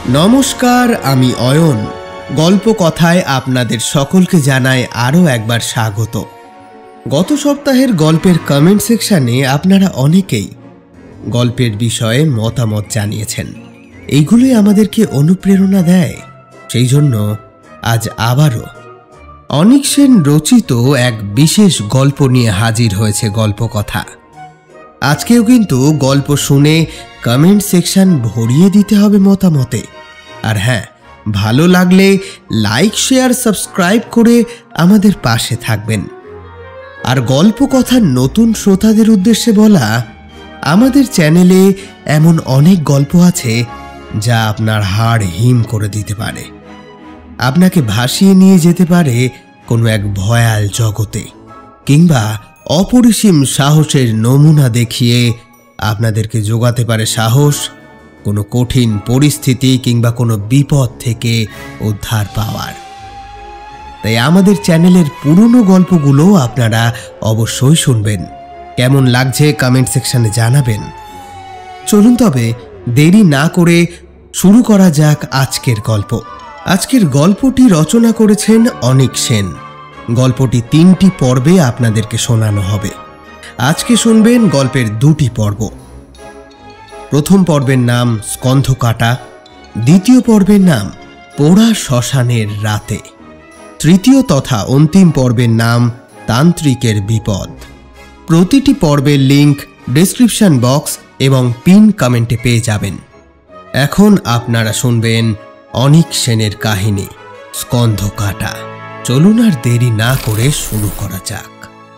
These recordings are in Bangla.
নমস্কার, আমি অয়ন। গল্প কথায় আপনাদের সকলকে জানাই আরও একবার স্বাগত। গত সপ্তাহের গল্পের কমেন্ট সেকশানে আপনারা অনেকেই গল্পের বিষয়ে মতামত জানিয়েছেন। এইগুলোই আমাদেরকে অনুপ্রেরণা দেয়। সেই জন্য আজ আবারও অনিক সেন রচিত এক বিশেষ গল্প নিয়ে হাজির হয়েছে গল্প কথা। আজকেও কিন্তু গল্প শুনে কমেন্ট সেকশন ভরিয়ে দিতে হবে মতামতে। আর হ্যাঁ, ভালো লাগলে লাইক, শেয়ার, সাবস্ক্রাইব করে আমাদের পাশে থাকবেন। আর গল্প কথার নতুন শ্রোতাদের উদ্দেশ্যে বলা, আমাদের চ্যানেলে এমন অনেক গল্প আছে যা আপনার হাড় হিম করে দিতে পারে, আপনাকে ভাসিয়ে নিয়ে যেতে পারে কোনো এক ভয়াল জগতে, কিংবা অপরিসীম সাহসের নমুনা দেখিয়ে আপনাদেরকে যোগাতে পারে সাহস কোনো কঠিন পরিস্থিতি কিংবা কোনো বিপদ থেকে উদ্ধার পাওয়ার। তাই আমাদের চ্যানেলের পুরনো গল্পগুলো আপনারা অবশ্যই শুনবেন। কেমন লাগছে কমেন্ট সেকশনে জানাবেন। চলুন তবে দেরি না করে শুরু করা যাক আজকের গল্প। আজকের গল্পটি রচনা করেছেন অনিক সেন। গল্পটি 3টি পর্বে আপনাদেরকে শোনানো হবে। আজকে শুনবেন গল্পের 2টি পর্ব। প্রথম পর্বের নাম স্কন্ধকাটা, দ্বিতীয় পর্বের নাম পোড়া শ্মশানের রাতে, তৃতীয় তথা অন্তিম পর্বের নাম তান্ত্রিকের বিপদ। প্রতিটি পর্বের লিংক ডেসক্রিপশন বক্স এবং পিন কমেন্টে পেয়ে যাবেন। এখন আপনারা শুনবেন অনিক সেনের কাহিনী স্কন্ধকাটা। চলুন আর দেরি না করে শুরু করা যাক।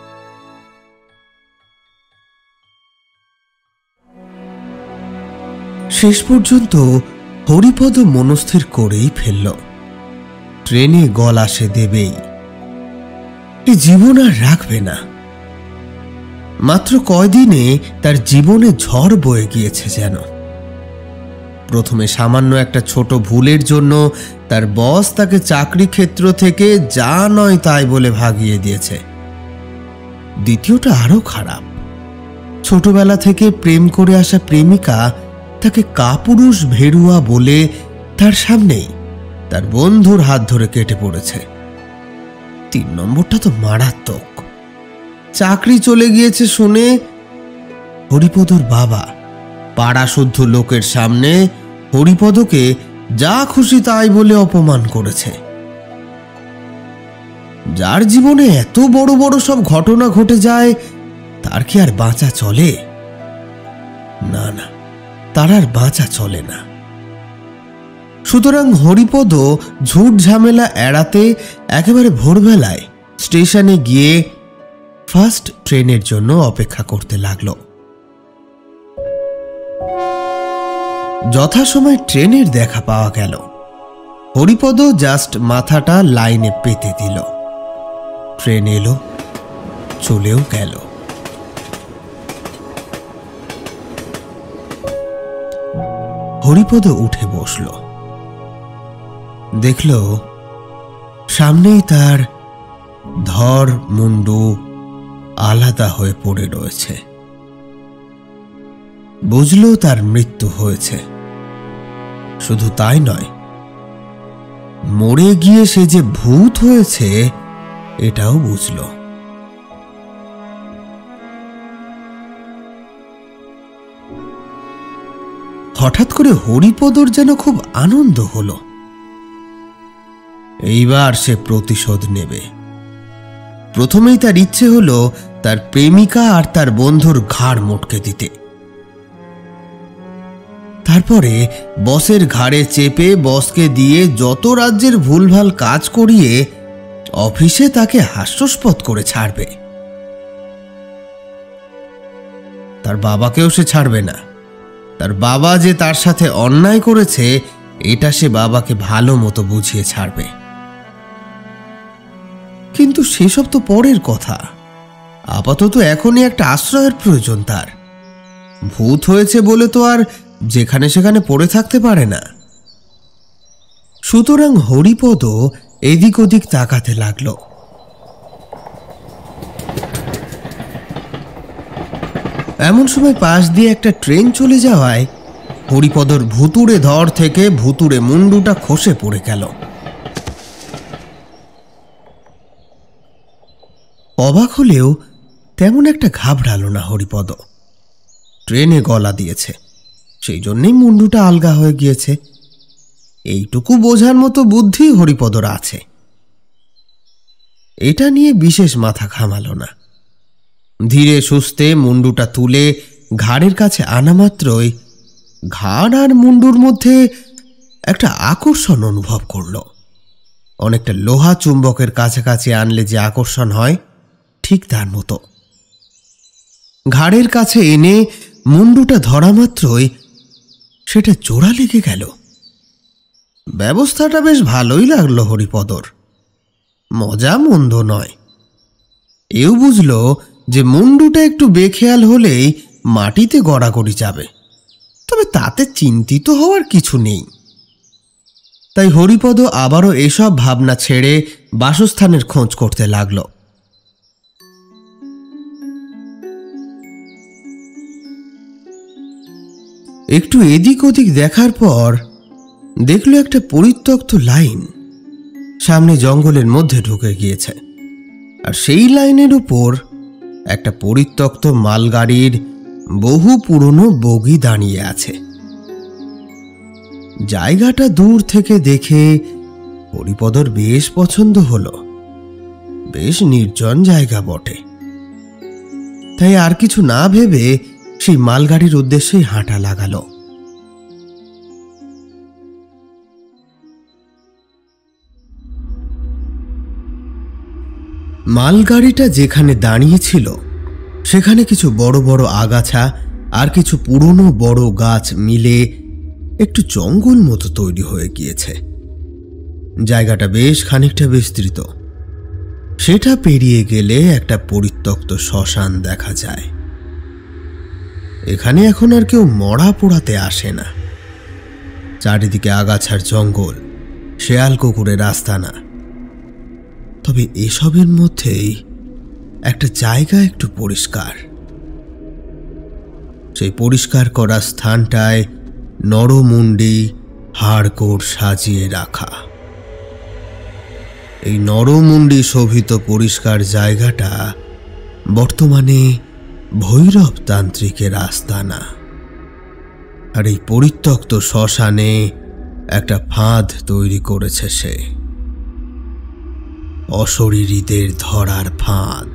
শেষ পর্যন্ত হরিপদ মনস্থির করেই ফেলল, ট্রেনে গলা সে দেবেই। এই জীবন আর রাখবে না। মাত্র কয়দিনে তার জীবনে ঝড় বয়ে গিয়েছে যেন। প্রথমে সামান্য একটা ছোট ভুলের জন্য তার বস তাকে চাকরি ক্ষেত্র থেকে যা নয় তাই বলে ভাগিয়ে দিয়েছে। দ্বিতীয়টা আরো খারাপ। ছোটবেলা থেকে প্রেম করে আসা প্রেমিকা তাকে কাপুরুষ ভেরুয়া বলে তার সামনেই তার বন্ধুর হাত ধরে কেটে পড়েছে। 3 নম্বরটা তো মারাত্মক। চাকরি চলে গিয়েছে শুনে হরিপদর বাবা পাড়া শুদ্ধ লোকের সামনে হরিপদকে যা খুশি তাই বলে অপমান করেছে। যার জীবনে এত বড় বড় সব ঘটনা ঘটে যায়, তার কি আর বাঁচা চলে? না না, তার আর বাঁচা চলে না। সুতরাং হরিপদ ঝুট ঝামেলা এড়াতে একেবারে ভোরবেলায় স্টেশনে গিয়ে ফার্স্ট ট্রেনের জন্য অপেক্ষা করতে লাগলো। যথাসময় ট্রেনের দেখা পাওয়া গেল। হরিপদ জাস্ট মাথাটা লাইনে পেতে দিল। ট্রেন এলো, চলেও গেল। হরিপদ উঠে বসল। দেখল সামনেই তার ধর মুন্ডু আলাদা হয়ে পড়ে রয়েছে। বুঝল তার মৃত্যু হয়েছে। শুধু তাই নয়, মরে গিয়ে সে যে ভূত হয়েছে এটাও বুঝল। হঠাৎ করে হরিপদর যেন খুব আনন্দ হলো। এইবার সে প্রতিশোধ নেবে। প্রথমেই তার ইচ্ছে হলো তার প্রেমিকা আর তার বন্ধুর ঘাড় মটকে দিতে। তারপরে বসের ঘাড়ে চেপে বসকে দিয়ে যত রাজ্যের ভুলভাল কাজ করিয়ে অফিসে তাকে হাস্যস্পদ করে ছাড়বে। তার বাবাকেও সে ছাড়বে না। তার বাবা যে তার সাথে অন্যায় করেছে এটা সে বাবাকে ভালো মতো বুঝিয়ে ছাড়বে। কিন্তু সেসব তো পরের কথা। আপাতত এখনই একটা আশ্রয়ের প্রয়োজন তার। ভূত হয়েছে বলে তো আর যেখানে সেখানে পড়ে থাকতে পারে না। সুতরাং হরিপদ এদিক ওদিক তাকাতে লাগলো। এমন সময় পাশ দিয়ে একটা ট্রেন চলে যাওয়ায় হরিপদর ভুতুড়ে ধর থেকে ভুতুড়ে মুন্ডুটা খসে পড়ে গেল। অবাক হলেও তেমন একটা ঘাবড়ালো না হরিপদ। ট্রেনে গলা দিয়েছে, সেই জন্যেই মুন্ডুটা আলগা হয়ে গিয়েছে, এইটুকু বোঝার মতো বুদ্ধি হরিপদর আছে। এটা নিয়ে বিশেষ মাথা ঘামালো না। ধীরে সুস্থে মুন্ডুটা তুলে ঘাড়ের কাছে আনা মাত্রই ঘাড় আর মুন্ডুর মধ্যে একটা আকর্ষণ অনুভব করল। অনেকটা লোহা চুম্বকের কাছাকাছি আনলে যে আকর্ষণ হয়, ঠিক তার মতো। ঘাড়ের কাছে এনে মুন্ডুটা ধরা মাত্রই সেটা জোড়া লেগে গেল। ব্যবস্থাটা বেশ ভালোই লাগলো হরিপদর, মজা মন্দ নয়। এও বুঝল যে মুন্ডুটা একটু বেখেয়াল হলেই মাটিতে গড়াগড়ি যাবে, তবে তাতে চিন্তিত হওয়ার কিছু নেই। তাই হরিপদ আবারও এসব ভাবনা ছেড়ে বাসস্থানের খোঁজ করতে লাগল। একটু এদিক ওদিক দেখার পর দেখল একটা পরিত্যক্ত লাইন সামনে জঙ্গলের মধ্যে ঢুকে গিয়েছে, আর সেই লাইনের উপর একটা পরিত্যক্ত মালগাড়ির বহু পুরনো বগি দাঁড়িয়ে আছে। জায়গাটা দূর থেকে দেখে হরিপদর বেশ পছন্দ হলো। বেশ নির্জন জায়গা বটে। তাই আর কিছু না ভেবে সেই মালগাড়ির উদ্দেশ্যেই হাঁটা লাগালো। মালগাড়িটা যেখানে দাঁড়িয়েছিল সেখানে কিছু বড় বড় আগাছা আর কিছু পুরনো বড় গাছ মিলে একটু জঙ্গল মতো তৈরি হয়ে গিয়েছে। জায়গাটা বেশ খানিকটা বিস্তৃত। সেটা পেরিয়ে গেলে একটা পরিত্যক্ত শ্মশান দেখা যায়। এখানে এখন আর কেউ মরা পোড়াতে আসে না। চারিদিকে আগাছার জঙ্গল, শেয়াল কুকুরের আস্তানা। তবে এসবের মধ্যেই একটা জায়গা একটু পরিষ্কার। সেই পরিষ্কার করা স্থানটায় নরমুন্ডি হাড়গোড় সাজিয়ে রাখা। এই নরমুন্ডি শোভিত পরিষ্কার জায়গাটা বর্তমানে ভৈরব তান্ত্রিকের আস্তানা। আর এই পরিত্যক্ত শ্মশানে একটা ফাঁদ তৈরি করেছে সে, অশরীরীদের ধরার ফাঁদ।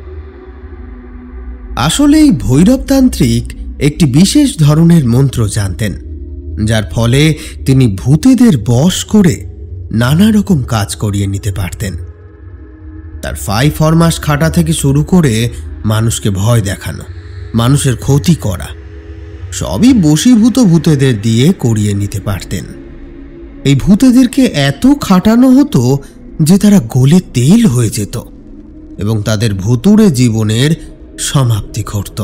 আসলে এই ভৈরবতান্ত্রিক একটি বিশেষ ধরনের মন্ত্র জানতেন, যার ফলে তিনি ভূতেদের বশ করে নানা রকম কাজ করিয়ে নিতে পারতেন। তার ফরমাস খাটা থেকে শুরু করে মানুষকে ভয় দেখানো, মানুষের ক্ষতি করা, সবই বশীভূত ভূতেদের দিয়ে করিয়ে নিতে পারতেন। এই ভূতেদেরকে এত খাটানো হতো যে তারা গলে তেল হয়ে যেত এবং তাদের ভুতুড়ে জীবনের সমাপ্তি ঘটত।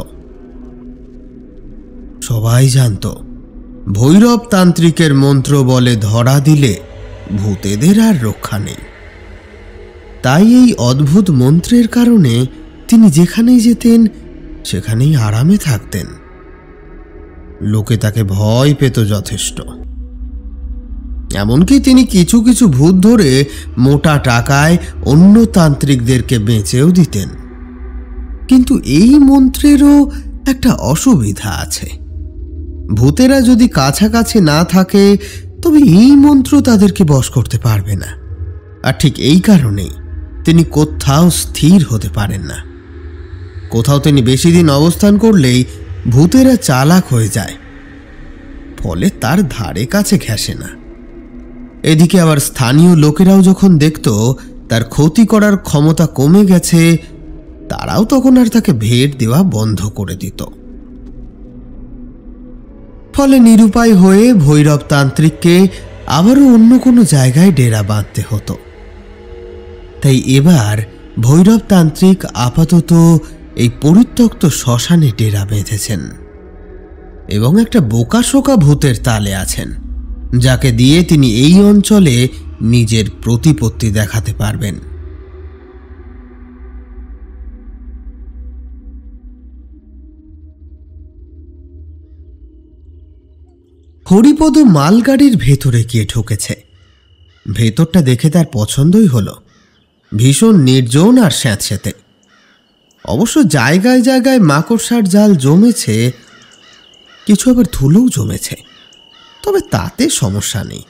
সবাই জানত ভৈরব তান্ত্রিকের মন্ত্র বলে ধরা দিলে ভূতেদের আর রক্ষা নেই। তাই এই অদ্ভুত মন্ত্রের কারণে তিনি যেখানেই যেতেন সেখানেই আরামে থাকতেন। লোকে তাকে ভয় পেত যথেষ্ট। এমনকি তিনি কিছু কিছু ভূত ধরে মোটা টাকায় অন্য তান্ত্রিকদেরকে বেচেও দিতেন। কিন্তু এই মন্ত্রেরও একটা অসুবিধা আছে। ভূতেরা যদি কাছাকাছি না থাকে তবে এই মন্ত্র তাদেরকে বশ করতে পারবে না। আর ঠিক এই কারণেই তিনি কোথাও স্থির হতে পারেন না। কোথাও তিনি বেশি দিন অবস্থান করলেই ভূতেরা চালাক হয়ে যায়, ফলে তার ধারে কাছে ঘেঁষে না। এদিকে আবার স্থানীয় লোকেরাও যখন দেখত তার ক্ষতি করার ক্ষমতা কমে গেছে, তারাও তখন আর তাকে ভেট দেওয়া বন্ধ করে দিত। ফলে নিরুপায় হয়ে ভৈরব তান্ত্রিককে আবারও অন্য কোনো জায়গায় ডেরা বাঁধতে হতো। তাই এবার ভৈরব তান্ত্রিক আপাতত এই পরিত্যক্ত শ্মশানে ডেরা বেঁধেছেন এবং একটা বোকাশোকা ভূতের তালে আছেন, যাকে দিয়ে তিনি এই অঞ্চলে নিজের প্রতিপত্তি দেখাতে পারবেন। হরিপদ মালগাড়ির ভেতরে গিয়ে ঢুকেছে। ভেতরটা দেখে তার পছন্দই হলো। ভীষণ নির্জন আর স্যাঁতস্যাঁতে। অবশ্য জায়গায় জায়গায় মাকড়সার জাল জমেছে, কিছু আবার ধুলোও জমেছে, তবে তাতে সমস্যা নেই।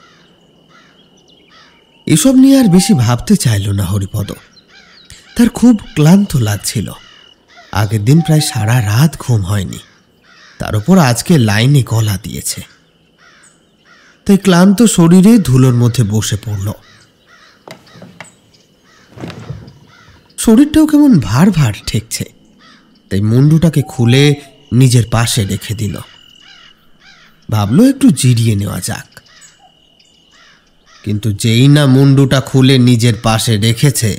এসব নিয়ে আর বেশি ভাবতে চাইল না হরিপদ। তার খুব ক্লান্ত লাগছিল। আগের দিন প্রায় সারা রাত ঘুম হয়নি, তার উপর আজকে লাইনে গলা দিয়েছে। তাই ক্লান্ত শরীরে ধুলোর মধ্যে বসে পড়ল। শরীরটাও কেমন ভার ভার ঠেকছে, তাই মুন্ডুটাকে খুলে নিজের পাশে রেখে দিল। ভাবলো একটু জিরিয়ে নেওয়া যাক। কিন্তু যেই না মুন্ডুটা খুলে নিজের পাশে রেখেছে,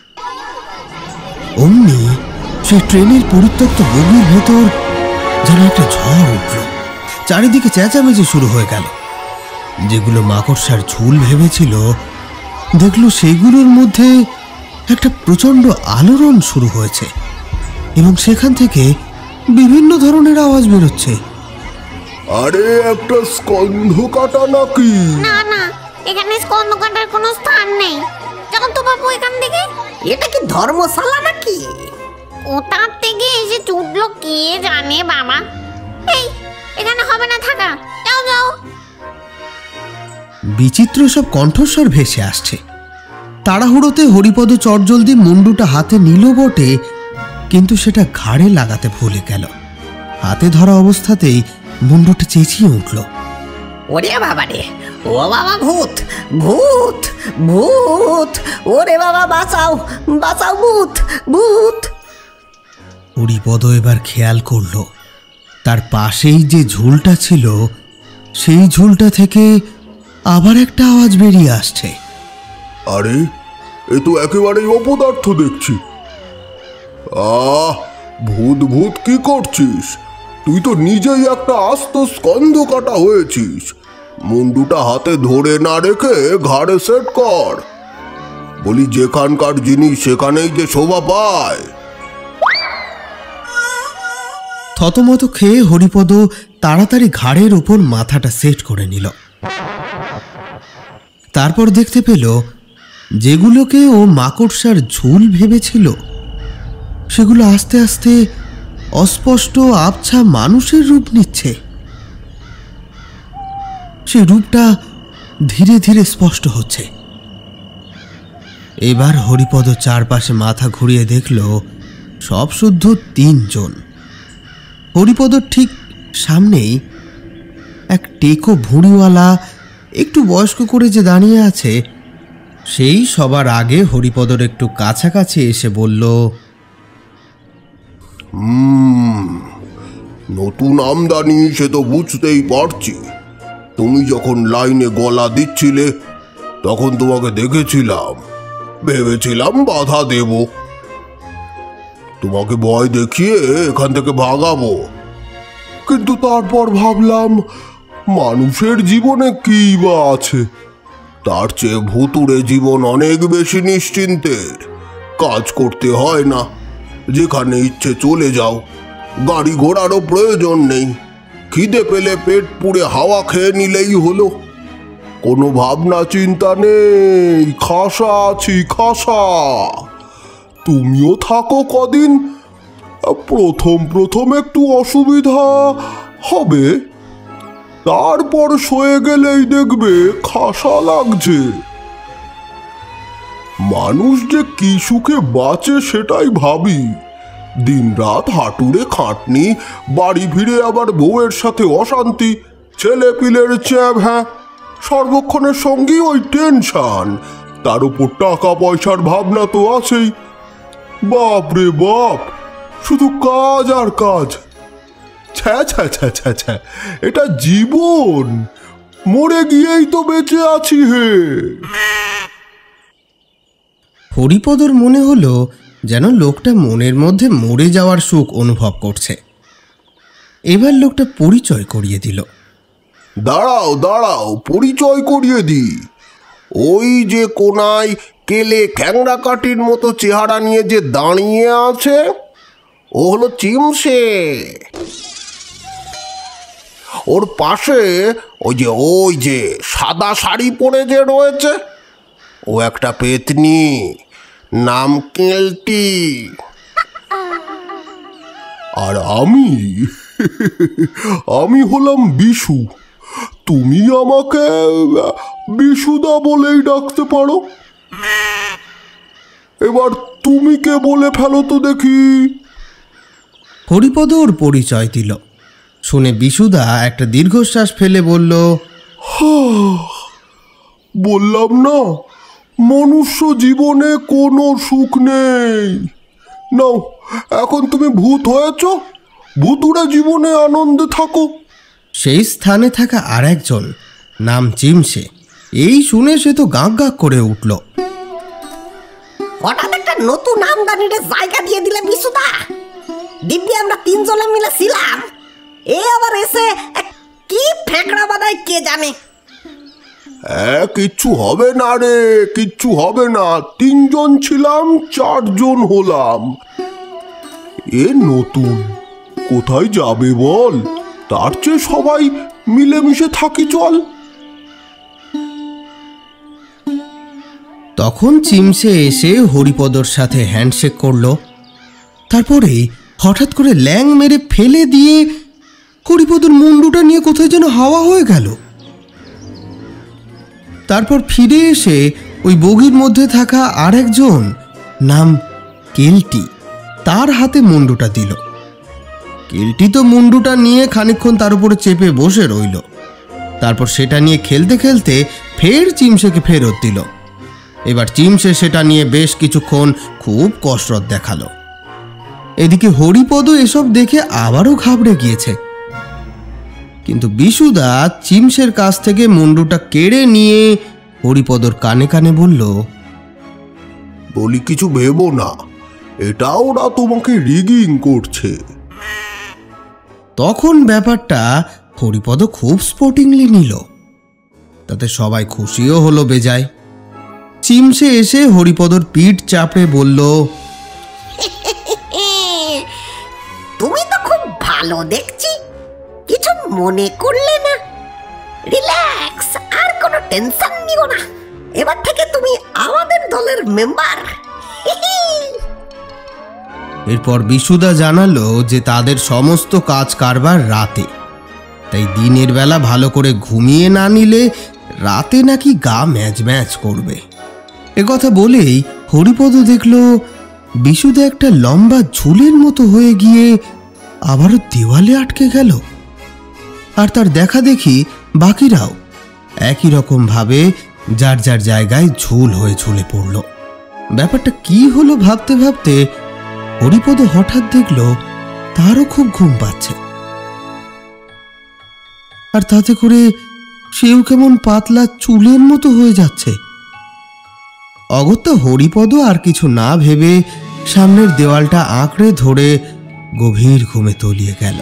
অমনি সেই ট্রেনের পরিত্যক্ত বগির ভেতর যেন একটা ঝড় উঠল। চারিদিকে চেঁচামেচি শুরু হয়ে গেল। যেগুলো মাকড়সার ঝুল ভেবেছিল, দেখলো সেগুলোর মধ্যে একটা প্রচণ্ড আলোড়ন শুরু হয়েছে এবং সেখান থেকে বিভিন্ন ধরনের আওয়াজ বেরোচ্ছে। আরে একটা স্কন্ধ কাটা নাকি? না না, এখানে স্কন্ধ কাটার কোনো স্থান নেই। যখন তো বাবু এখান থেকে। এটা কি ধর্মশালা নাকি? কোথার থেকে এসে চুটলো কে জানে বাবা। এই, এখানে হবে না থাকা, যাও যাও। বিচিত্র সব কণ্ঠস্বর ভেসে আসছে। তাড়াহুড়োতে হরিপদ চটজলদি মুন্ডুটা হাতে নিল বটে, কিন্তু সেটা ঘাড়ে লাগাতে ভুলে গেল। হাতে ধরা অবস্থাতেই মুন্ডুটা চেঁচিয়ে উঠল, ওরে বাবা রে, ও বাবা, ভূত ভূত ভূত, ওরে বাবা বাঁচাও বাঁচাও, ভূত ভূত। হরিপদ এবার খেয়াল করল তার পাশেই যে ঝুলটা ছিল, সেই ঝুলটা থেকে আবার একটা আওয়াজ বেরিয়ে আসছে। আরে এ তো একেবারেই অপদার্থ দেখছি। ভূত ভূত কি করছিস? তুই তো নিজেই একটা আস্ত স্কন্ধ কাটা হয়েছিস। মুন্ডুটা হাতে ধরে না রেখে ঘাড়ে সেট কর। বলি, যেখানকার জিনিস সেখানেই যে শোভা পায়। থতমত খেয়ে হরিপদ তাড়াতাড়ি ঘাড়ের উপর মাথাটা সেট করে নিল। তারপর দেখতে পেল যেগুলোকে ও মাকড়সার ঝুল ভেবেছিল, সেগুলো আস্তে আস্তে অস্পষ্ট আবছা মানুষের রূপ নিচ্ছে। সেই রূপটা ধীরে ধীরে স্পষ্ট হচ্ছে। এবার হরিপদ চারপাশে মাথা ঘুরিয়ে দেখল সব শুদ্ধ 3 জন। হরিপদর ঠিক সামনেই এক টেকো ভুঁড়িওয়ালা একটু বয়স্ক করে যে দাঁড়িয়ে আছে, সেই সবার আগে হরিপদর একটু কাছাকাছি এসে বলল, নতুন আমদানি, সে তো বুঝতেই পারছি। তুমি যখন লাইনে গলা দিচ্ছিলে তখন তোমাকে দেখেছিলাম, ভেবেছিলাম বাধা দেব, তোমাকে ভয় দেখিয়ে এখান থেকে ভাগাবো। কিন্তু তারপর ভাবলাম, মানুষের জীবনে কি বা আছে? তার চেয়ে ভুতুড়ে জীবন অনেক বেশি নিশ্চিন্তের। কাজ করতে হয় না, যেখানে ইচ্ছে চলে যাও, গাড়ি ঘোড়ারও প্রয়োজন নেই। খিদে পেলে পেট পুড়ে হাওয়া খেয়ে নিলেই হলো। কোনো ভাবনা চিন্তা নেই, খাসা আছি খাসা। তুমিও থাকো কদিন। প্রথম একটু অসুবিধা হবে, তারপর সয়ে গেলেই দেখবে খাসা লাগছে। মানুষ যে কি সুখে বাঁচে সেটাই ভাবি। দিনরাত হাঁটুরে খাটনি, বাড়ি ফিরে আবার বউয়ের সাথে অশান্তি, ছেলে পিলের চ্যাব, হ্যাঁ সর্বক্ষণের সঙ্গী ওই টেনশন, তার উপর টাকা পয়সার ভাবনা তো আছেই। বাপ রে বাপ, শুধু কাজ আর কাজ। ছ্যা ছ্যা ছ্যা ছ্যা ছ্যা, এটা জীবন, মরে গিয়েই তো বেঁচে আছি হে। হরিপদর মনে হলো যেন লোকটা মনের মধ্যে মরে যাওয়ার সুখ অনুভব করছে। এবার লোকটা পরিচয় করিয়ে দিল। দাঁড়াও দাঁড়াও, পরিচয় করিয়ে দিই। ওই যে কোনায় কেলে খ্যাংরা কাঠির মতো চেহারা নিয়ে যে দাঁড়িয়ে আছে, ও হলো চিমসে। ওর পাশে ওই যে সাদা শাড়ি পরে যে রয়েছে, ও একটা পেতনি, নাম কেলটি। আর আমি হলাম বিশু। তুমি আমাকে বিশুদা বলেই ডাকতে পারো। এবার তুমি কে বলে ফেলো তো দেখি। হরিপদ ওর পরিচয় দিল। শুনে বিশুদা একটা দীর্ঘশ্বাস ফেলে বলল, বললাম না, মনুষ্য জীবনে কোনো সুখ নেই। নাও, এখন তুমি ভূত হয়েছ, ভূতুড়ে জীবনে আনন্দে থাকো। সেই স্থানে থাকা আর একজন, নাম চিমসে, এই শুনে সে তো গাঁক গাঁক করে উঠল। হঠাৎ একটা নতুন আমদানির জায়গা দিয়ে দিলে বিশুদা। দিব্যি আমরা তিনজনে মিলে ছিলাম, এ আবার এসে কি ফেঁকড়া বানায় কে জানে। কিচ্ছু হবে না রে, কিচ্ছু হবে না। 3 জন ছিলাম, 4 জন হলাম। এ নতুন, কোথায় যাবে বল? তার চেয়ে সবাই মিলেমিশে থাকি চল। তখন চিমসে এসে হরিপদর সাথে হ্যান্ডশেক করলো। তারপরে হঠাৎ করে ল্যাং মেরে ফেলে দিয়ে হরিপদর মুন্ডুটা নিয়ে কোথায় যেন হাওয়া হয়ে গেল। তারপর ফিরে এসে ওই বগির মধ্যে থাকা আর একজন, নাম কেলটি, তার হাতে মুন্ডুটা দিল। কেলটি তো মুন্ডুটা নিয়ে খানিকক্ষণ তার উপরে চেপে বসে রইল। তারপর সেটা নিয়ে খেলতে খেলতে ফের চিমসেকে ফেরত দিল। এবার চিমসে সেটা নিয়ে বেশ কিছুক্ষণ খুব কসরত দেখালো। এদিকে হরিপদ এসব দেখে আবারও ঘাবড়ে গিয়েছে। কিন্তু বিশুদা চিমসের কাছ থেকে মুন্ডুটা কেড়ে নিয়ে হরিপদর কানে কানে বলল, বলি কিছু ভেবো না, এটা ওরা তোমাকে রিগিং করছে। তখন ব্যাপারটা হরিপদ খুব স্পোর্টিংলি নিল। তাতে সবাই খুশিও হলো বেজায়। চিমসে এসে হরিপদর পিঠ চাপড়ে বলল, তুমি তো খুব ভালো দেখছি, কিছু মনে করলে না? রিল্যাক্স, আর কোনো টেনশন নিও না। এবার থেকে তুমি আমাদের দলের মেম্বার। এরপর বিশুদা জানালো যে তাদের সমস্ত কাজ কারবার রাতে, তাই দিনের বেলা ভালো করে ঘুমিয়ে না নিলে রাতে নাকি গা ম্যাচ ম্যাচ করবে। একথা বলেই হরিপদ দেখল বিশুদা একটা লম্বা ঝুলের মতো হয়ে গিয়ে আবারও দেওয়ালে আটকে গেল। আর তার দেখা দেখি বাকিরাও একই রকম ভাবে যার যার জায়গায় ঝুল হয়ে ঝুলে পড়ল। ব্যাপারটা কি হলো ভাবতে ভাবতে হরিপদ হঠাৎ দেখল তারও খুব ঘুম পাচ্ছে। আর তাতে করে সেও কেমন পাতলা চুলের মতো হয়ে যাচ্ছে। অগত্যা হরিপদ আর কিছু না ভেবে সামনের দেওয়ালটা আঁকড়ে ধরে গভীর ঘুমে তলিয়ে গেল।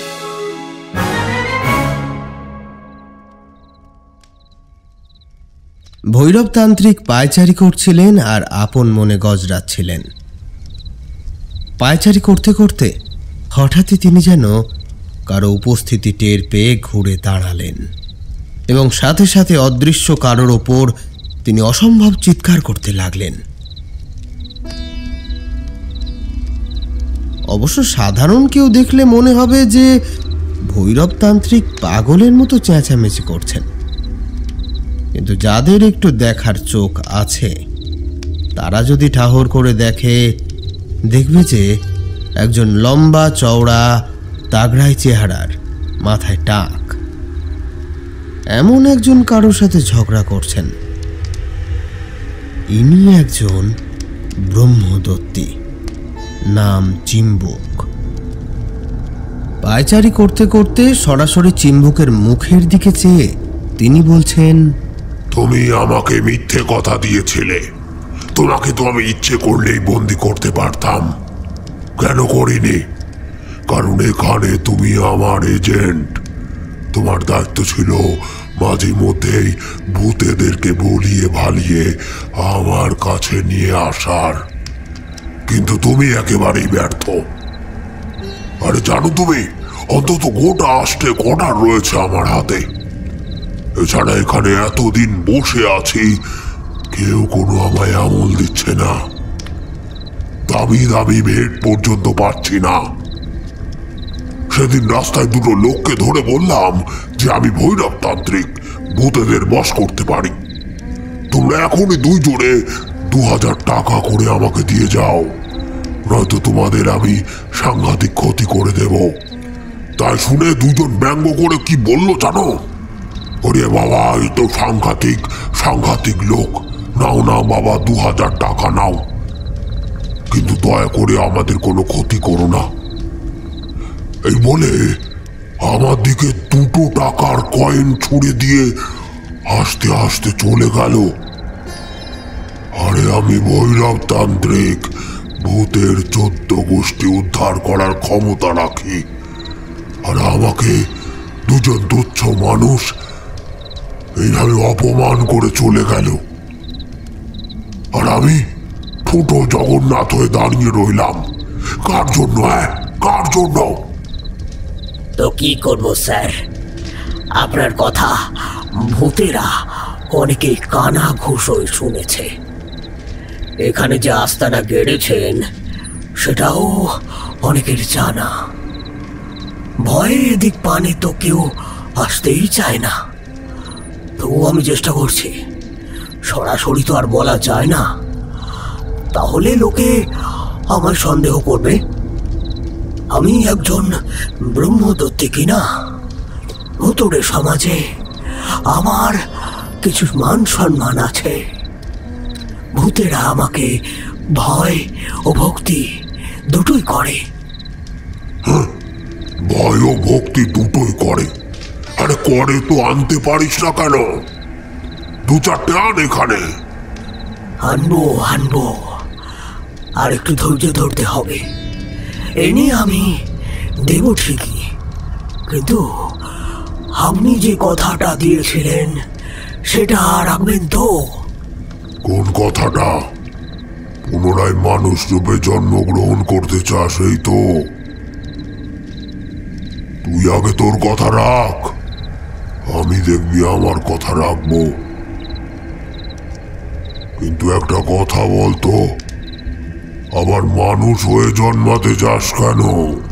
ভৈরবতান্ত্রিক পায়চারি করছিলেন আর আপন মনে গজরাচ্ছিলেন। পায়চারি করতে করতে হঠাৎই তিনি যেন কারো উপস্থিতি টের পেয়ে ঘুরে দাঁড়ালেন এবং সাথে সাথে অদৃশ্য কারোর ওপর তিনি অসম্ভব চিৎকার করতে লাগলেন। অবশ্য সাধারণ কেউ দেখলে মনে হবে যে ভৈরবতান্ত্রিক পাগলের মতো চেঁচামেচি করছেন, কিন্তু যাদের একটু দেখার চোখ আছে তারা যদি ঠাহর করে দেখবে যে একজন লম্বা চওড়া তাগড়াই চেহারার, মাথায় টাক, এমন একজন কারোর সাথে ঝগড়া করছেন। ইনি একজন ব্রহ্মদত্তী, নাম চিম্বুক। পায়চারি করতে করতে সরাসরি চিম্বুকের মুখের দিকে চেয়ে তিনি বলছেন, তুমি আমাকে মিথ্যে কথা দিয়েছিলে। তোমাকে তো আমি ইচ্ছে করলেই বন্দি করতে পারতাম, কেন করিনি? কারণ এখানে তুমি আমার এজেন্ট। তোমার দায়িত্ব ছিল মাঝে মধ্যেই ভূতেদেরকে বলিয়ে ভালিয়ে আমার কাছে নিয়ে আসার, কিন্তু তুমি একেবারেই ব্যর্থ। আরে জানো তুমি, অন্তত গোটা আষ্টে কটার রয়েছে আমার হাতে। এছাড়া এখানে এতদিন বসে আছি, কেউ কোনো আমায় আমল দিচ্ছে না। দামি দামি ভেট পর্যন্ত পাচ্ছি না। সেদিন রাস্তায় দুটো লোককে ধরে বললাম যে আমি ভৈরব তান্ত্রিক, ভূতেদের বশ করতে পারি। তোমরা এখনই দুইজনে 2000 টাকা করে আমাকে দিয়ে যাও, নয়তো তোমাদের আমি সাংঘাতিক ক্ষতি করে দেব। তাই শুনে দুজন ব্যঙ্গ করে কি বললো জানো? ওরে বাবা, এই তো সাংঘাতিক সাংঘাতিক লোক, নাও না বাবা 2000 টাকা নাও, কিন্তু দয়া করে আমাদের কোনো ক্ষতি করো না। এই বলে আমার দিকে 2 টাকার কয়েন ছুঁড়ে দিয়ে হাসতে হাসতে চলে গেল। আরে আমি ভৈরব তান্ত্রিক, ভূতের 14 গোষ্ঠী উদ্ধার করার ক্ষমতা রাখি, আর আমাকে দুজন তুচ্ছ মানুষ এইভাবে অপমান করে চলে গেল। আর আমি ফুটো জগন্নাথ হয়ে দাঁড়িয়ে রইলাম। কার জন্য? কার জন্য? তো কি করব স্যার, আপনার কথা ভূতেরা অনেকেই কানা ঘুষোয় শুনেছে। এখানে যে আস্তানা গেড়েছেন সেটাও অনেকের জানা। ভয়ে এদিক পানে তো কেউ আসতেই চায় না। তবুও আমি চেষ্টা করছি। সরাসরি তো আর বলা যায় না, তাহলে লোকে আমার সন্দেহ করবে। আমি একজন ব্রহ্মদত্তে কিনা, ভুতুড়ে সমাজে আমার কিছু মান সম্মান আছে। ভূতেরা আমাকে ভয় ও ভক্তি দুটোই করে। ভয় ও ভক্তি দুটোই করে? আরে করে তো আনতে পারিস না কেন? 2-4টে আন এখানে। আনবো, আর একটু ধৈর্য ধরতে হবে। এ নিয়ে আমি দেব ঠিকই, কিন্তু আপনি যে কথাটা দিয়েছিলেন সেটা রাখবেন তো? কোন কথাটা? পুনরায় মানুষ রূপে জন্মগ্রহণ করতে চাস, এই তো? তুই আগে তোর কথা রাখ, আমি দেখবি আমার কথা রাখবো। কিন্তু একটা কথা বলতো, আবার মানুষ হয়ে জন্মাতে যাস কেন?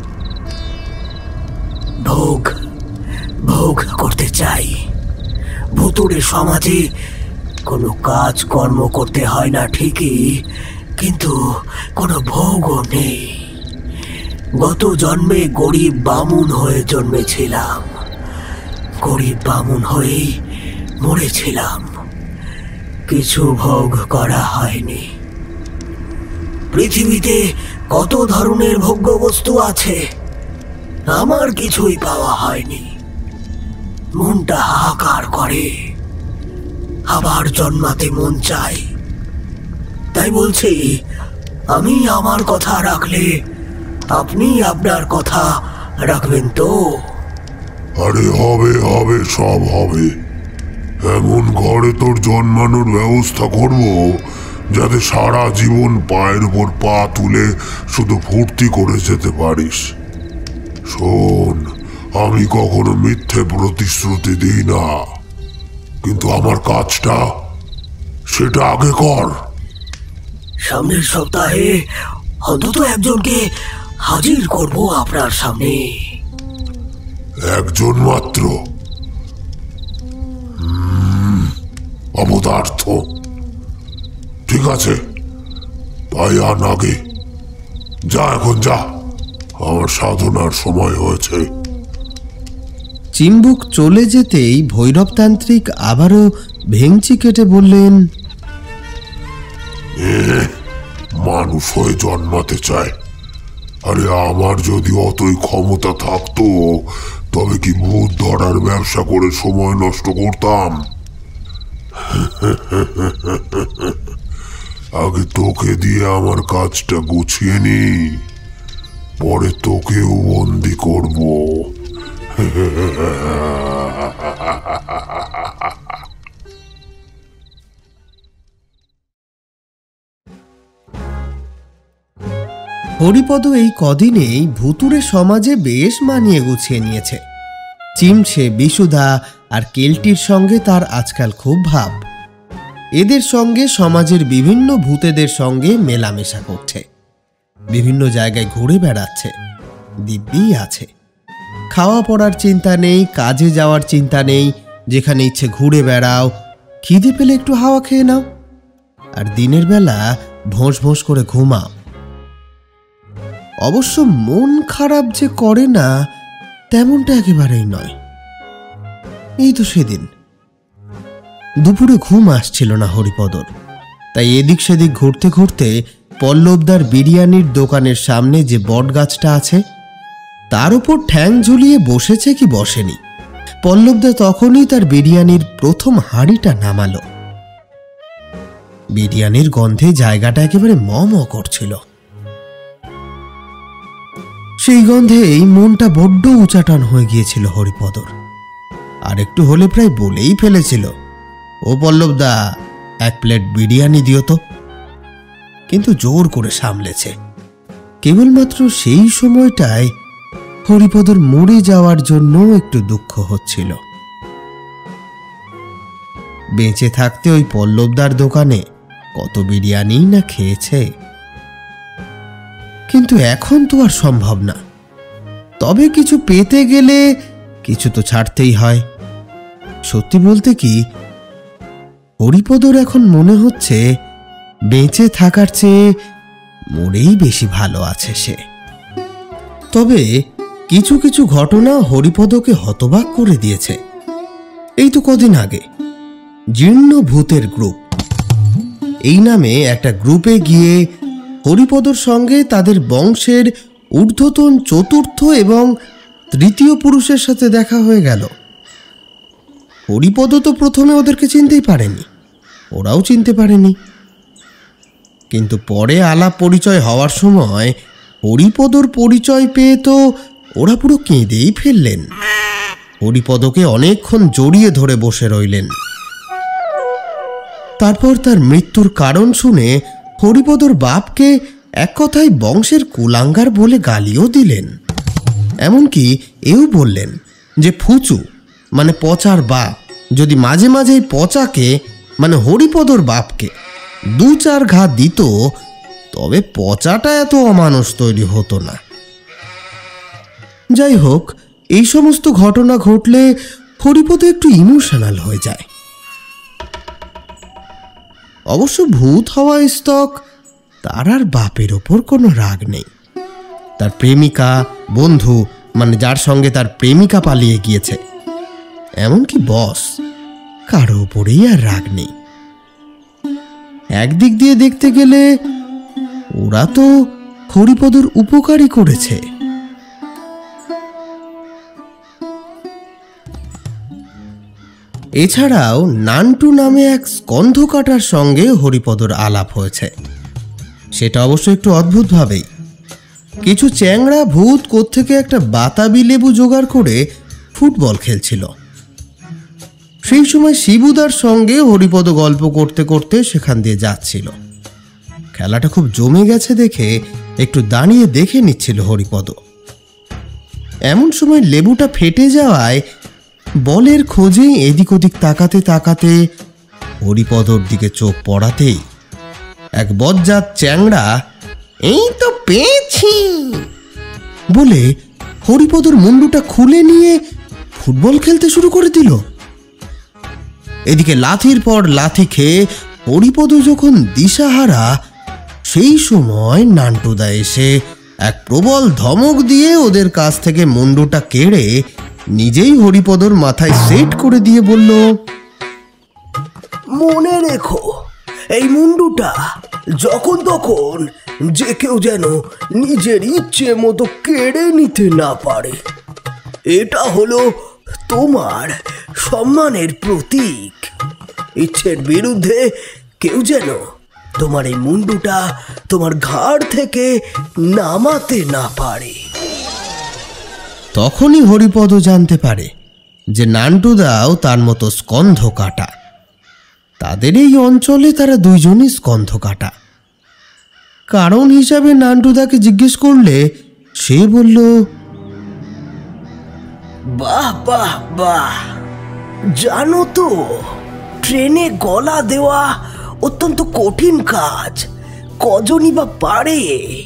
ভোগ করতে চাই। ভুতুড়ে সমাজে কোনো কাজ কর্ম করতে হয় না ঠিকই, কিন্তু কোনো ভোগও নেই। গত জন্মে গরিব বামুন হয়ে জন্মেছিলাম, গরিব বামুন হয়েই মরেছিলাম। কিছু ভোগ করা হয়নি। পৃথিবীতে কত ধরনের ভোগ্য বস্তু আছে, আমার কিছুই পাওয়া হয়নি। মনটা হাহাকার করে, আবার জন্মাতে মন চায়। তাই বলছি, আমি আমার কথা রাখলে আপনি আপনার কথা রাখবেন তো? আরে হবে, সব হবে। এমন ঘরে তোর জন্মানোর ব্যবস্থা করব যাতে সারা জীবন পায়ের উপর পা তুলে শুধু ফুর্তি করে যেতে পারিস। শোন, আমি কখনো মিথ্যে প্রতিশ্রুতি দিই না, কিন্তু আমার কাজটা সেটা আগে কর। সামনের সপ্তাহে অন্তত একজনকে হাজির করব আপনার সামনে। একজন মাত্র? অপদার্থ। ঠিক আছে, তাই আন আগে। যা, এখন যা, আমার সাধনার সময় হয়েছে। চিম্বুক চলে যেতেই ভৈরবতান্ত্রিক আবারও ভেঙচি কেটে বললেন, মানুষ হয়ে জন্মাতে চায়? আরে আমার যদি অতই ক্ষমতা থাকতো, তবে কি ভূত ধরার ব্যবসা করে সময় নষ্ট করতাম? আগে তোকে দিয়ে আমার কাজটা গুছিয়ে নি, পরে তোকেও বন্দি করবো। হরিপদ এই কদিনেই ভুতুড়ে সমাজে বেশ মানিয়ে গুছিয়ে নিয়েছে। চিমসে, বিশুদা আর কেলটির সঙ্গে তার আজকাল খুব ভাব। এদের সঙ্গে সমাজের বিভিন্ন ভূতেদের সঙ্গে মেলামেশা করছে, বিভিন্ন জায়গায় ঘুরে বেড়াচ্ছে, দিব্যি আছে। খাওয়া পড়ার চিন্তা নেই, কাজে যাওয়ার চিন্তা নেই, যেখানে ইচ্ছে ঘুরে বেড়াও, খিদে পেলে একটু হাওয়া খেয়ে নাও, আর দিনের বেলা ভোঁস ভোঁস করে ঘুমাও। অবশ্য মন খারাপ যে করে না তেমনটা একেবারেই নয়। এই তো সেদিন দুপুরে ঘুম আসছিল না হরিপদর, তাই এদিক সেদিক ঘুরতে ঘুরতে পল্লবদার বিরিয়ানির দোকানের সামনে যে বট গাছটা আছে তার উপর ঠ্যাং ঝুলিয়ে বসেছে কি বসেনি, পল্লবদা তখনই তার বিরিয়ানির প্রথম হাঁড়িটা নামালো। বিরিয়ানির গন্ধে জায়গাটা একেবারে ম ম করছিল। সেই গন্ধেই মনটা বড্ড উচাটন হয়ে গিয়েছিল হরিপদর। আর একটু হলে প্রায় বলেই ফেলেছিল, ও পল্লবদা, এক প্লেট বিরিয়ানি দিও তো। কিন্তু জোর করে সামলেছে। কেবলমাত্র সেই সময়টায় হরিপদর মরে যাওয়ার জন্য একটু দুঃখ হচ্ছিল। বেঁচে থাকতে ওই পল্লবদার দোকানে কত বিরিয়ানি না খেয়েছে, কিন্তু এখন তো আর সম্ভব না। তবে কিছু পেতে গেলে কিছু তো ছাড়তেই হয়। সত্যি বলতে কি, হরিপদর এখন মনে হচ্ছে বেঁচে থাকার চেয়ে মরেই বেশি ভালো আছে সে। তবে কিছু কিছু ঘটনা হরিপদকে হতবাক করে দিয়েছে। এই তো কদিন আগে জীর্ণ ভূতের গ্রুপ এই নামে একটা গ্রুপে গিয়ে হরিপদর সঙ্গে তাদের বংশের ঊর্ধ্বতন চতুর্থ এবং তৃতীয় পুরুষের সাথে দেখা হয়ে গেল। হরিপদ তো প্রথমে ওদেরকে চিনতেই পারেনি, ওরাও চিনতে পারেনি। কিন্তু পরে আলাপ পরিচয় হওয়ার সময় হরিপদর পরিচয় পেয়ে তো ওরা পুরো কেঁদেই ফেললেন। হরিপদকে অনেকক্ষণ জড়িয়ে ধরে বসে রইলেন। তারপর তার মৃত্যুর কারণ শুনে হরিপদর বাপকে এক কথায় বংশের কুলাঙ্গার বলে গালিও দিলেন। এমনকি এও বললেন যে ফুচু মানে পচার বাপ যদি মাঝে মাঝে পচাকে মানে হরিপদর বাপকে দু চার ঘা দিত তবে পচাটা এত অমানুষ তৈরি হতো না। যাই হোক, এই সমস্ত ঘটনা ঘটলে হরিপদ একটু ইমোশনাল হয়ে যায়। অবশ্য ভূত হওয়া স্তক তার আর বাপের ওপর কোনো রাগ নেই। তার প্রেমিকা, বন্ধু মানে যার সঙ্গে তার প্রেমিকা পালিয়ে গিয়েছে, এমনকি বস, কারো উপরেই আর রাগ নেই। একদিক দিয়ে দেখতে গেলে ওরা তো হরিপদর উপকারই করেছে। এছাড়াও নান্টু নামে এক স্কন্ধকাটার সঙ্গে হরিপদর আলাপ হয়েছে। সেটা অবশ্য একটু অদ্ভুতভাবেই। কিছু চ্যাংড়া ভূত কোত্থেকে একটা বাতাবি লেবু জোগাড় করে ফুটবল খেলছিল। সেই সময় শিবুদার সঙ্গে হরিপদ গল্প করতে করতে সেখান দিয়ে যাচ্ছিল। খেলাটা খুব জমে গেছে দেখে একটু দাঁড়িয়ে দেখে নিচ্ছিল হরিপদ। এমন সময় লেবুটা ফেটে যাওয়ায় বলের খোঁজে এদিক ওদিক তাকাতে তাকাতে হরিপদর দিকে চোখ পড়াতেই এক বজ্জাত চ্যাংড়া এই তো পেয়েছি বলে হরিপদর মুন্ডুটা খুলে নিয়ে ফুটবল খেলতে শুরু করে দিল। এদিকে লাথির পর লাথি খেয়ে হরিপদ যখন দিশাহারা, সেই সময় নান্টুদা এসে এক প্রবল ধমক দিয়ে ওদের কাছ থেকে মুন্ডুটা কেড়ে নিজেই হরিপদর মাথায় সেট করে দিয়ে বলল, মনে রেখো, এই মুন্ডুটা যখন তখন যে কেউ যেন নিজের ইচ্ছে মতো কেড়ে নিতে না পারে। এটা হলো তোমার সম্মানের প্রতীক। ইচ্ছের বিরুদ্ধে কেউ যেন তোমার এই মুন্ডুটা তোমার ঘাড় থেকে নামাতে না পারে। তখনই হরিপদ জানতে পারে যে নান্টুদাও তার মতো স্কন্ধ কাটা। তাদের এই অঞ্চলে তারা দুইজনই স্কন্ধ কাটা। কারণ হিসাবে নান্টুদাকে জিজ্ঞেস করলে সে বলল, বাহ বাহ বাহ, জানো তো ট্রেনে গলা দেওয়া অত্যন্ত কঠিন কাজ, কজনই বা পারে?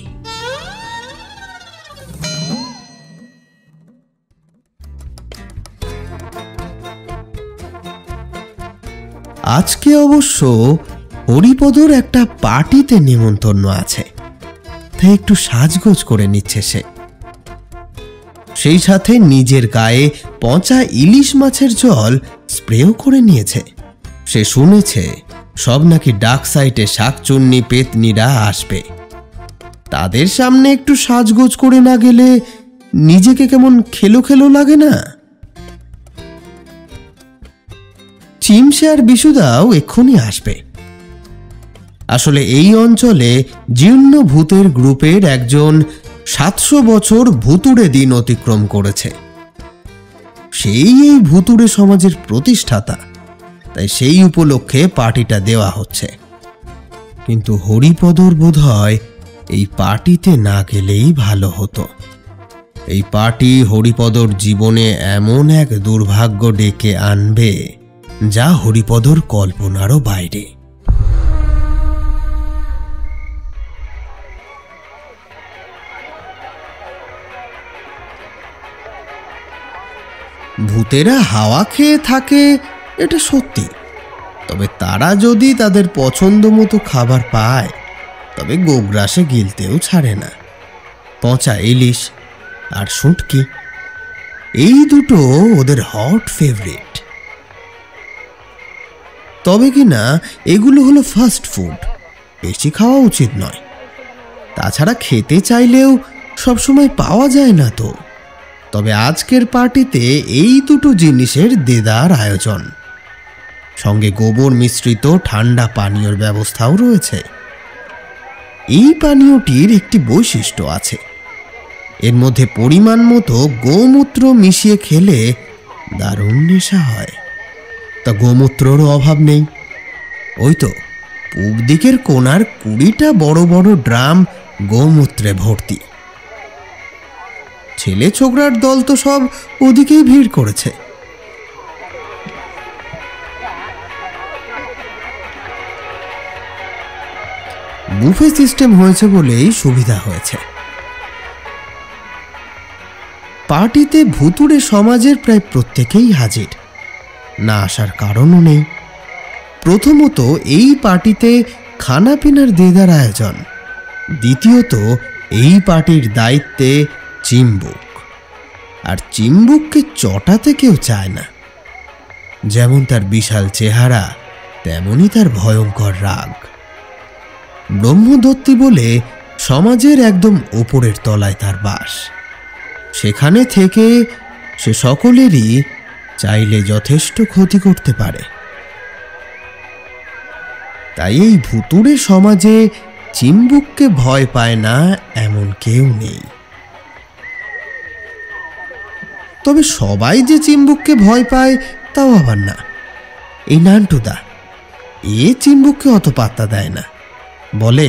আজকে অবশ্য হরিপদর একটা পার্টিতে নেমন্তন্ন আছে, তাই একটু সাজগোজ করে নিচ্ছে সে। সেই সাথে নিজের গায়ে পচা ইলিশ মাছের জল স্প্রেও করে নিয়েছে। সে শুনেছে সব নাকি ডাক সাইটে শাকচুন্নি পেতনিরা আসবে, তাদের সামনে একটু সাজগোজ করে না গেলে নিজেকে কেমন খেলো খেলো লাগে না? চিমসে আর বিশুদাও এক্ষুনি আসবে। আসলে এই অঞ্চলে জীর্ণ ভূতের গ্রুপের একজন 700 বছর ভুতুড়ে দিন অতিক্রম করেছে। সেই এই ভুতুড়ে সমাজের প্রতিষ্ঠাতা, তাই সেই উপলক্ষে পার্টিটা দেওয়া হচ্ছে। কিন্তু হরিপদর বোধহয় এই পার্টিতে না গেলেই ভালো হতো। এই পার্টি হরিপদর জীবনে এমন এক দুর্ভাগ্য ডেকে আনবে যা হরিপদর কল্পনারও বাইরে। ভূতেরা হাওয়া খেয়ে থাকে এটা সত্যি, তবে তারা যদি তাদের পছন্দ মতো খাবার পায় তবে গোগ্রাসে গিলতেও ছাড়ে না। পচা ইলিশ আর শুঁটকি, এই দুটো ওদের হট ফেভারিট। তবে কিনা এগুলো হলো ফাস্ট ফুড, বেশি খাওয়া উচিত নয়। তাছাড়া খেতে চাইলেও সবসময় পাওয়া যায় না তো। তবে আজকের পার্টিতে এই দুটো জিনিসের দেদার আয়োজন, সঙ্গে গোবর মিশ্রিত ঠান্ডা পানীয়র ব্যবস্থাও রয়েছে। এই পানীয়টির একটি বৈশিষ্ট্য আছে, এর মধ্যে পরিমাণ মতো গোমূত্র মিশিয়ে খেলে দারুণ নেশা হয়। তা গোমূত্ররও অভাব নেই। ওই তো পূব দিকের কোণার 20টা বড় বড় ড্রাম গোমূত্রে ভর্তি। ছেলে ছোকরার দল তো সব ওদিকেই ভিড় করেছে। বুফে সিস্টেম হয়েছে বলেই সুবিধা হয়েছে। পার্টিতে ভুতুড়ে সমাজের প্রায় প্রত্যেকেই হাজির, না আসার কারণও নেই। প্রথমত এই পার্টিতে খানা পিনার দেদার আয়োজন, দ্বিতীয়ত এই পার্টির দায়িত্বে চিম্বুক, আর চিম্বুককে চটাতে কেউ চায় না। যেমন তার বিশাল চেহারা তেমনই তার ভয়ঙ্কর রাগ। ব্রহ্মদত্তি বলে সমাজের একদম ওপরের তলায় তার বাস। সেখানে থেকে সে সকলেরই চাইলে যথেষ্ট ক্ষতি করতে পারে। তাই এই ভুতুড়ে সমাজে চিম্বুককে ভয় পায় না এমন কেউ নেই। তবে সবাই যে চিম্বুককে ভয় পায় তাও আবার না। এই নান্টুদা এ চিম্বুককে অত পাত্তা দেয় না, বলে,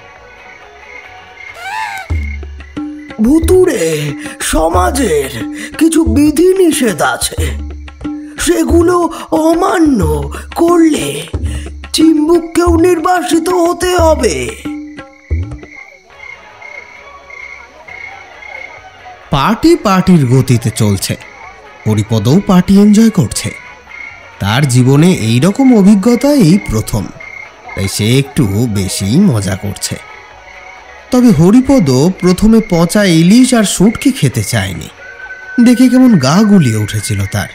ভুতুড়ে সমাজের কিছু বিধি নিষেধ আছে, সেগুলো অমান্য করলে চিম্বুককেও নির্বাসিত হতে হবে। পার্টির গতিতে চলছে। হরিপদও পার্টি এনজয় করছে। তার জীবনে এই রকম অভিজ্ঞতা এই প্রথম, তাই সে একটু বেশি মজা করছে। তবে হরিপদ প্রথমে পচা ইলিশ আর শুঁটকি খেতে চায়নি, দেখে কেমন গা গুলিয়ে উঠেছিল তার।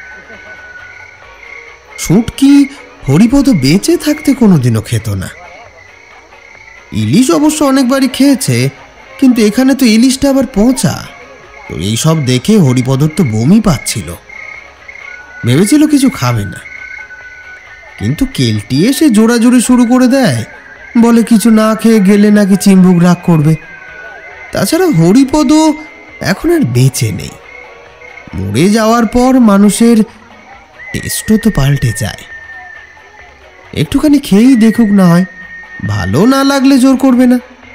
শুঁটকি হরিপদ বেঁচে থাকতে কোনোদিনও খেত না। ইলিশ অবশ্য অনেকবারই খেয়েছে, কিন্তু এখানে তো ইলিশটা আবার পচা। তো এইসব দেখে হরিপদর তো বমি পাচ্ছিল, ভেবেছিল কিছু খাবে না। কিন্তু কেলটি এসে জোরাজোরি শুরু করে দেয়, বলে কিছু না খেয়ে গেলে নাকি চিম্বুক রাগ করবে। তাছাড়া হরিপদ এখন আর বেঁচে নেই। মরে যাওয়ার পর মানুষের টেস্টও তো পাল্টে যায়। একটুখানি খেয়েই দেখুক না হয়, ভালো না লাগলে জোর করবে না।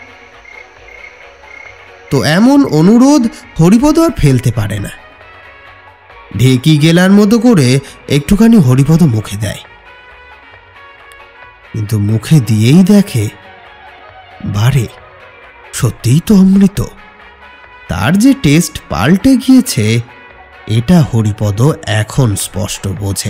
তো এমন অনুরোধ হরিপদ আর ফেলতে পারে না। ঢেকি গেলার মতো করে একটুখানি হরিপদ মুখে দেয়, কিন্তু মুখে দিয়েই দেখে বারে সত্যিই তো অমৃত। তার যে টেস্ট পাল্টে গিয়েছে এটা হরিপদ এখন স্পষ্ট বোঝে।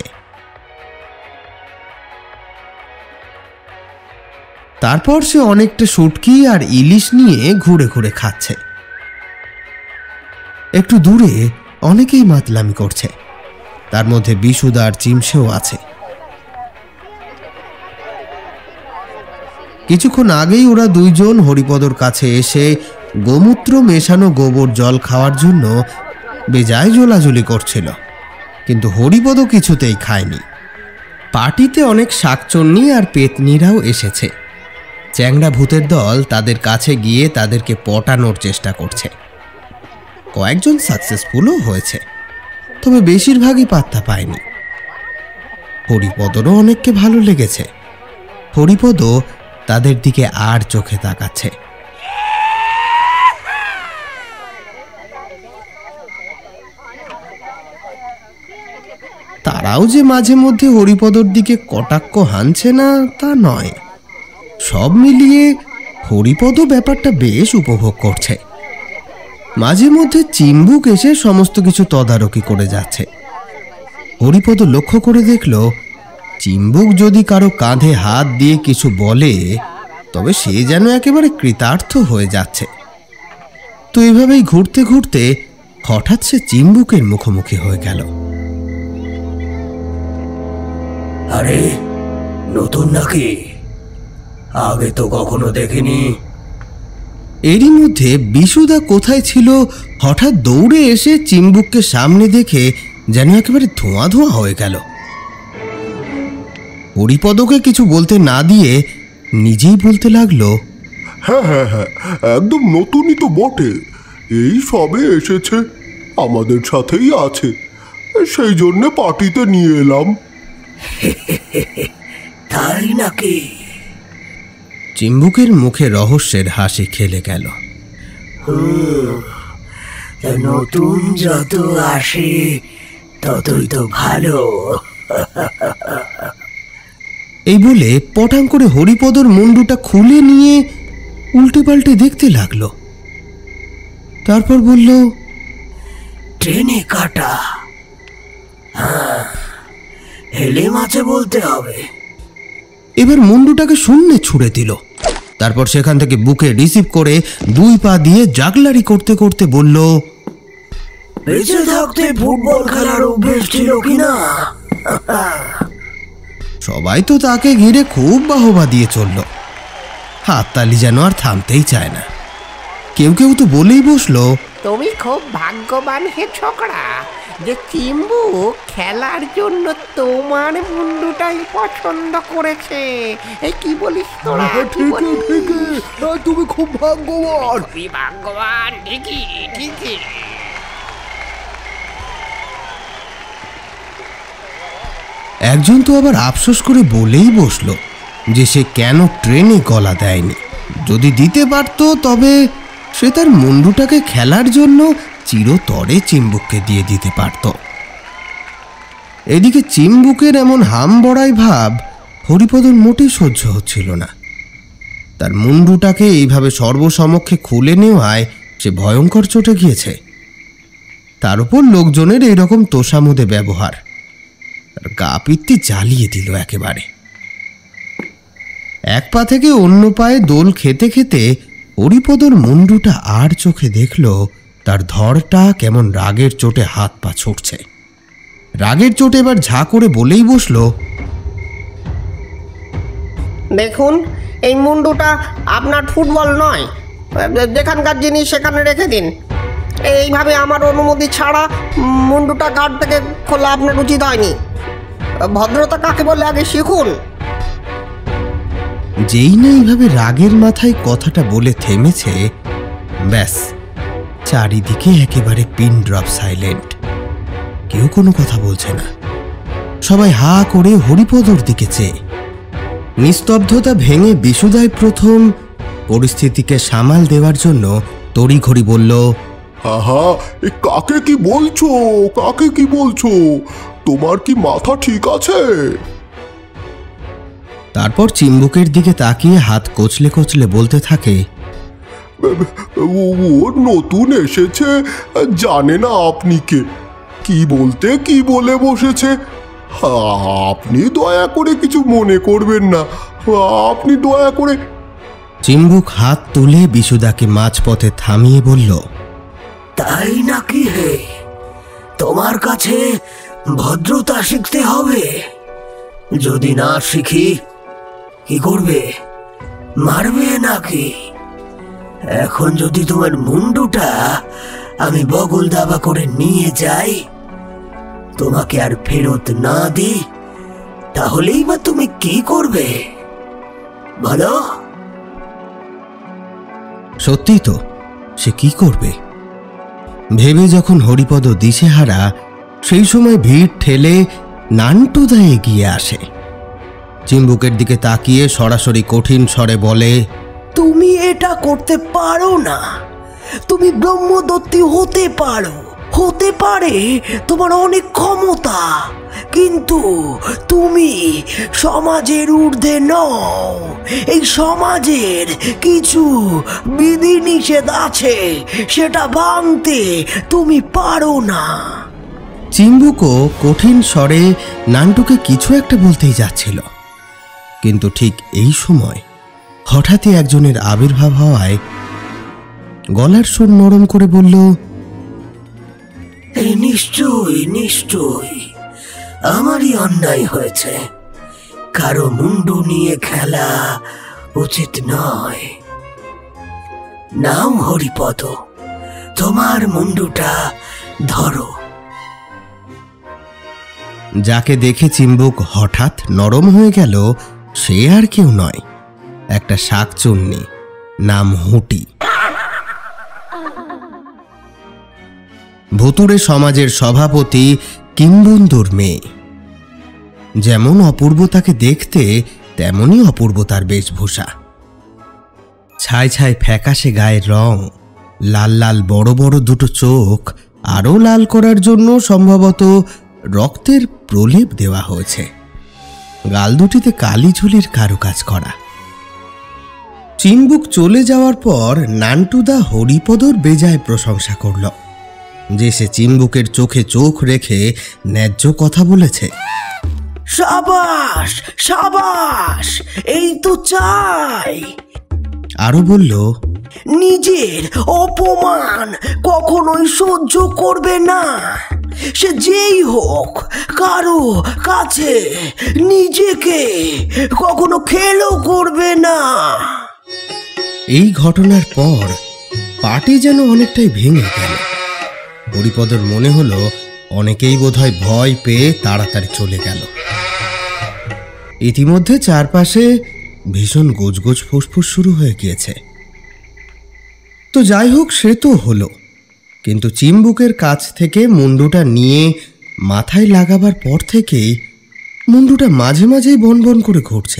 তারপর সে অনেকটা শুটকি আর ইলিশ নিয়ে ঘুরে ঘুরে খাচ্ছে। একটু দূরে অনেকেই মাতলামি করছে, তার মধ্যে বিশুদা আর চিমসেও আছে। কিছুক্ষণ আগেই ওরা দুইজন হরিপদর কাছে এসে গোমূত্র মেশানো গোবর জল খাওয়ার জন্য বেজায় জোলাজুলি করছিল, কিন্তু হরিপদ কিছুতেই খায়নি। পার্টিতে অনেক শাকচন্নি আর পেতনিরাও এসেছে। চ্যাংড়া ভূতের দল তাদের কাছে গিয়ে তাদেরকে পটানোর চেষ্টা করছে। কয়েকজন সাকসেসফুলও হয়েছে, তবে বেশিরভাগই পাত্তা পায়নি। হরিপদরও অনেককে ভালো লেগেছে। হরিপদ তাদের দিকে আর চোখে তাকাচ্ছে। তারাও যে মাঝে মধ্যে হরিপদর দিকে কটাক্ষ হানছে না তা নয়। সব মিলিয়ে হরিপদ ব্যাপারটা বেশ উপভোগ করছে। মাঝে মধ্যে চিম্বুক এসে সমস্ত কিছু তদারকি করে যাচ্ছে। হরিপদ লক্ষ্য করে দেখল চিম্বুক যদি কারো কাঁধে হাত দিয়ে কিছু বলে তবে সে যেন একেবারে কৃতার্থ হয়ে যাচ্ছে। তো এভাবেই ঘুরতে ঘুরতে হঠাৎ সে চিম্বুকের মুখোমুখি হয়ে গেল। আরে নতুন নাকি? আগে তো কখনো দেখিনি। এরই মধ্যে বিশুদা কোথায় ছিল হঠাৎ দৌড়ে এসে চিম্বুককে সামনে দেখে যেন একেবারে ধোঁয়া ধোঁয়া হয়ে গেল। হরিপদকে কিছু বলতে না দিয়ে নিজেই বলতে লাগলো, হ্যাঁ হ্যাঁ হ্যাঁ, একদম নতুনই তো বটে। এই সবে এসেছে, আমাদের সাথেই আছে, সেই জন্য পার্টিতে নিয়ে এলাম। তাই নাকি? চিম্বুকের মুখে রহস্যের হাসি খেলে গেল। নতুন যত আসে ততই তো ভালো। এই বলে পটাং করে হরিপদর মুন্ডুটা খুলে নিয়ে উল্টে পাল্টে দেখতে লাগলো। তারপর বলল, ট্রেনে কাটা। হেলে মাছে বলতে হবে। এবার মুন্ডুটাকে শূন্যে ছুঁড়ে দিল। তারপর সেখান থেকে বুকে রিসিভ করে 2 পা দিয়ে জাগলারি করতে করতে বলল, বেঁচে থাকতে ফুটবল খেলার অভ্যেস ছিল কিনা? সবাই তো তাকে ঘিরে খুব বাহবা দিয়ে চলল। হাততালি যেন আর থামতেই চায় না। কেউ কেউ তো বলেই বসলো, তুমি খুব ভাগ্যবান হে ছোকরা যে চিম্বুক খেলার জন্য তোমার মুন্ডুটাই পছন্দ করেছে। এই কি বলিস তোরা? তুমি খুব ভাগ্যবান। খুবই ভাগ্যবান। ঠিকই ঠিকই। একজন তো আবার আফসোস করে বলেই বসলো যে সে কেন ট্রেনে গলা দেয়নি। যদি দিতে পারত তবে সে তার মুন্ডুটাকে খেলার জন্য চিরতরে চিম্বুককে দিয়ে দিতে পারত। এদিকে চিম্বুকের এমন হাম বড়াই ভাব হরিপদর মোটেই সহ্য হচ্ছিল না। তার মুন্ডুটাকে এইভাবে সর্বসমক্ষে খুলে নেওয়ায় সে ভয়ঙ্কর চটে গিয়েছে। তার উপর লোকজনের এইরকম তোষামোদে ব্যবহার তার গা পিত্তি জ্বালিয়ে দিল একেবারে। এক পা থেকে অন্য পায়ে দোল খেতে খেতে হরিপদর মুন্ডুটা আর চোখে দেখল তার ধরটা কেমন রাগের চোটে হাত পা ছুটছে। রাগের চোটে এবার ঝা করে বলেই বসলো, দেখুন, এই মুন্ডুটা আপনার ফুটবল নয়। যেখানকার জিনিস সেখানে রেখে দিন। এইভাবে আমার অনুমতি ছাড়া মুন্ডুটা ঘাট থেকে খোলা আপনার উচিত হয়নি। ভদ্রতা কাকে বলে আগে শিখুন। যেই না এইভাবে রাগের মাথায় কথাটা বলে থেমেছে, ব্যাস চারিদিকে একেবারে পিন ড্রপ সাইলেন্ট। কেউ কোনো কথা বলছে না। সবাই হা করে হরিপদর দিকে চেয়ে। নিস্তব্ধতা ভেঙে বিশুদাই প্রথম পরিস্থিতিকে সামাল দেওয়ার জন্য তড়িঘড়ি বলল, আহা, এ কাকে কি বলছো, কাকে কি বলছো? তোমার কি মাথা ঠিক আছে? তারপর চিম্বুকের দিকে তাকিয়ে হাত কচলে কচলে বলতে থাকে, ও নতুন এসেছে, জানে না আপনি কে, কি বলতে কি বলে বসেছে। আপনি দয়া করে কিছু মনে করবেন না, আপনি দয়া করে। চিম্বুক হাত তুলে বিশুদাকে মাঝপথে থামিয়ে বলল, তাই নাকি হে? তোমার কাছে ভদ্রতা শিখতে হবে। যদি না শিখি কি করবে? মারবে নাকি? এখন যদি তোমার মুন্ডুটা আমি বগল দাবা করে নিয়ে যাই, তোমাকে আর ফেরত না দিই, তাহলেই বা তুমি কি করবে বলো? সত্যি তো, সে কি করবে ভেবে যখন হরিপদ দিশেহারা, সেই সময় ভিড় ঠেলে নান্টুদা এগিয়ে আসে। চিম্বুকের দিকে তাকিয়ে সরাসরি কঠিন স্বরে বলে, তুমি এটা করতে পারো না। তুমি ব্রহ্মদত্তী হতে পারো, হতে পারে তোমার অনেক ক্ষমতা, কিন্তু তুমি সমাজের ঊর্ধ্বে নও। এই সমাজের কিছু বিধিনিষেধ আছে, সেটা ভাঙতে তুমি পারো না। চিম্বুকও কঠিন স্বরে নান্টুকে কিছু একটা বলতেই যাচ্ছিল, কিন্তু ঠিক এই সময় হঠাৎই একজনের আবির্ভাব হওয়ায় গলার সুর নরম করে বলল, নিশ্চয়ই নিশ্চয়ই আমারই অন্যায় হয়েছে। কারো মুন্ডু নিয়ে খেলা উচিত নয়। নাও হরিপদ, তোমার মুন্ডুটা ধরো। যাকে দেখে চিম্বুক হঠাৎ নরম হয়ে গেল সে আর কেউ নয়, একটা শাকচুন্নি, নাম হুঁটি। ভুতুড়ে সমাজের সভাপতি কিম্বুন্দুর মেয়ে। যেমন অপূর্ব তাকে দেখতে, তেমনই অপূর্ব তার বেশভূষা। ছাই ছাই ফ্যাকাশে গায়ের রং, লাল লাল বড় বড় দুটো চোখ, আরও লাল করার জন্য সম্ভবত রক্তের প্রলেপ দেওয়া হয়েছে। গাল দুটিতে কালি ঝুলির কারুকাজ করা। চিম্বুক চলে যাওয়ার পর নান্টুদা হরিপদর বেজায় প্রশংসা করল যে সে চিম্বুকের চোখে চোখ রেখে ন্যায্য কথা বলেছে। সাবাস সাবাস, এই তো চাই। আরো বলল, নিজের অপমান কখনোই সহ্য করবে না, সে যেই হোক। কারো কাছে নিজেকে কখনো খেলো করবে না। এই ঘটনার পর পার্টি যেন অনেকটাই ভেঙে গেল। হরিপদর মনে হলো অনেকেই বোধহয় ভয় পেয়ে তাড়াতাড়ি চলে গেল। ইতিমধ্যে চারপাশে ভীষণ গোজগোজ ফুসফুস শুরু হয়ে গিয়েছে। তো যাই হোক, সে তো হলো, কিন্তু চিম্বুকের কাছ থেকে মুন্ডুটা নিয়ে মাথায় লাগাবার পর থেকেই মুন্ডুটা মাঝে মাঝেই বনবন করে ঘুরছে।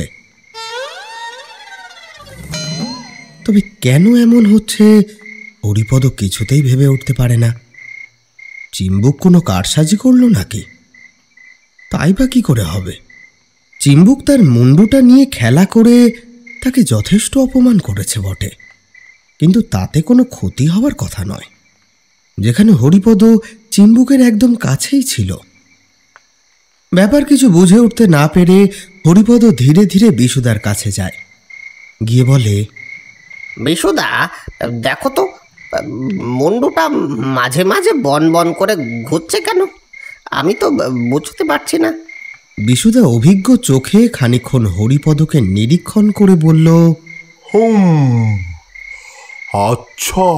তবে কেন এমন হচ্ছে হরিপদ কিছুতেই ভেবে উঠতে পারে না। চিম্বুক কোনো কারসাজি করলো নাকি? তাই বা কি করে হবে? চিম্বুক তার মুন্ডুটা নিয়ে খেলা করে তাকে যথেষ্ট অপমান করেছে বটে, কিন্তু তাতে কোনো ক্ষতি হওয়ার কথা নয়, যেখানে হরিপদ চিম্বুকের একদম কাছেই ছিল। ব্যাপার কিছু বুঝে উঠতে না পেরে হরিপদ ধীরে ধীরে বিশুদার কাছে যায়। গিয়ে বলে, বিশুদা, দেখো তো মুন্ডুটা মাঝে মাঝে বন বন করে ঘুরছে কেন? আমি তো বুঝতে পারছি না। বিশুদা অভিজ্ঞ চোখে খানিকক্ষণ হরিপদকে নিরীক্ষণ করে বলল, আচ্ছা,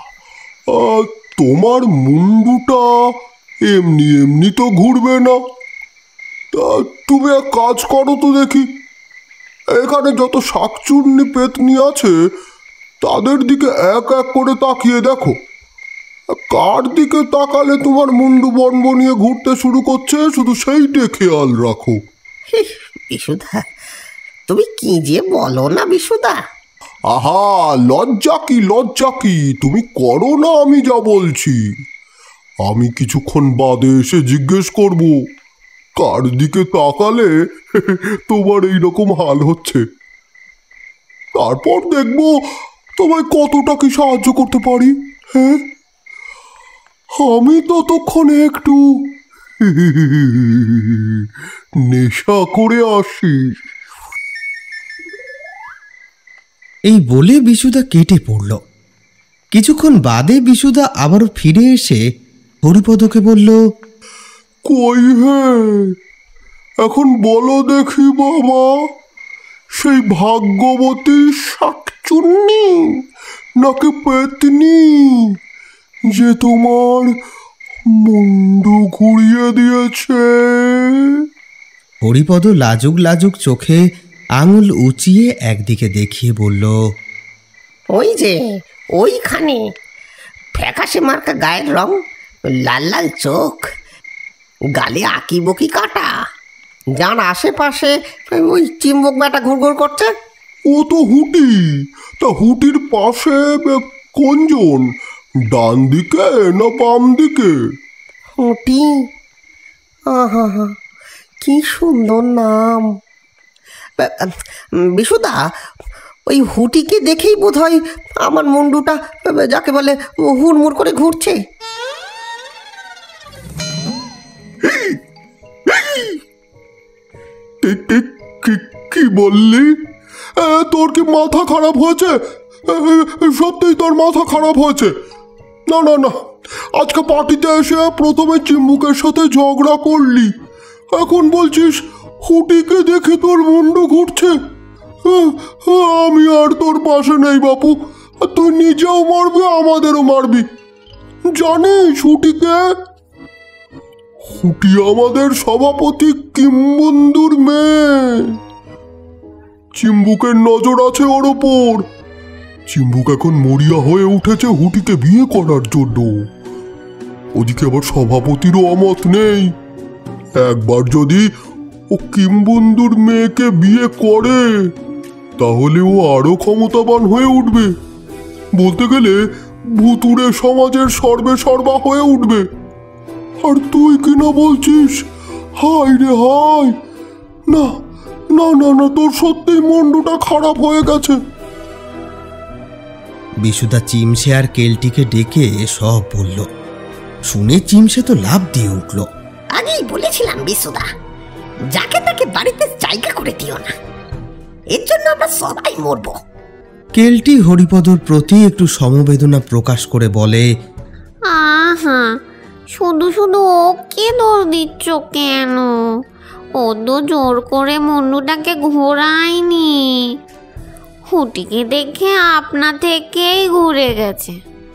তোমার মুন্ডুটা এমনি এমনি তো ঘুরবে না। তা তুমি এক কাজ করো তো দেখি, এখানে যত শাকচুন্নি পেতনি আছে তাদের দিকে এক এক করে তাকিয়ে দেখো, কার দিকে তাকালে তোমার মুন্ডু বনবনিয়ে ঘুরতে শুরু করছে শুধু সেইটা খেয়াল রাখো। বিশুদা, তুমি কি যে বলো না বিশুদা। আহা, লজ্জা কি তুমি করো না আমি যা বলছি। আমি কিছুক্ষণ বাদে এসে জিজ্ঞেস করব কার দিকে তাকালে তোমার এইরকম হাল হচ্ছে। তারপর দেখবো তোমায় কতটা কি সাহায্য করতে পারি। হ্যাঁ, আমি ততক্ষণে একটু নেশা করে আসি। এই বলে বিশুদা কেটে পড়ল। কিছুক্ষণ বাদে বিশুদা আবারও ফিরে এসে হরিপদকে বলল, কই হে, এখন বলো দেখি বাবা, সেই ভাগ্যবতী শাকচুন্নি নাকি পেতনি যে তোমার মুন্ডু ঘুরিয়ে দিয়েছে? হরিপদ লাজুক লাজুক চোখে আঙুল উঁচিয়ে একদিকে দেখিয়ে বলল, ওই যে ওইখানে ফ্যাকাশে মার্কা গায়ের রং, লাল লাল চোখ, গালে আঁকি বকি কাটা, যার আশেপাশে ওই চিম্বক ব্যাটা ঘুরঘুর করছে। ও তো হুটি। তা হুটির পাশে কোনজন, ডান দিকে না বাম দিকে? হুটি, আহা হা, কি সুন্দর নাম। বিশুদা, ওই হুটিকে দেখেই বোধ হয় আমার মুন্ডুটা যাকে বলে হুড়মুড় করে ঘুরছে। কি বললি? তোর কি মাথা খারাপ হয়েছে? সত্যিই তোর মাথা খারাপ হয়েছে? না না না, আজকে পার্টিতে এসে প্রথমে চিম্বুকের সাথে ঝগড়া করলি, এখন বলছিস হুটিকে দেখে তোর মুন্ডু ঘুরছে। আমি আর তোর পাশে নেই বাপু। তুই নিজেও মারবি, আমাদেরও মারবি। জানিস হুটিকে? হুটি আমাদের সভাপতি কিম্বুন্দুর মেয়ে। চিম্বুকের নজর আছে ওর ওপর। চিম্বুক এখন মরিয়া হয়ে উঠেছে হুটিকে বিয়ে করার জন্য। ওদিকে আবার সভাপতিরও অমত নেই। একবার যদি ও কিম্বুন্দুর মেয়েকে বিয়ে করে তাহলে ও আরো ক্ষমতাবান হয়ে উঠবে। বলতে গেলে ভুতুড়ে সমাজের সর্বে সর্বা হয়ে উঠবে। আর তুই কিনা বলছিস হাই রে হাই। না না না না, তোর সত্যিই মুন্ডুটা খারাপ হয়ে গেছে। বিশুদা চিমসে আর কেলটিকে ডেকে সব বলল। শুনে চিমসে তো লাফ দিয়ে উঠল। আগেই বলেছিলাম বিশুদা, যাকে তাকে বাড়িতে জায়গা করে দিও না, এর জন্য আমরা সবাই মরবো। কেলটি হরিপদর প্রতি একটু সমবেদনা প্রকাশ করে বলে, আহা, শুধু শুধু ওকে দোষ দিচ্ছ কেন? ও তো জোর করে মুন্ডুটাকে ঘোরায়নি, হুটিকে দেখে আপনা থেকেই ঘুরে গেছে।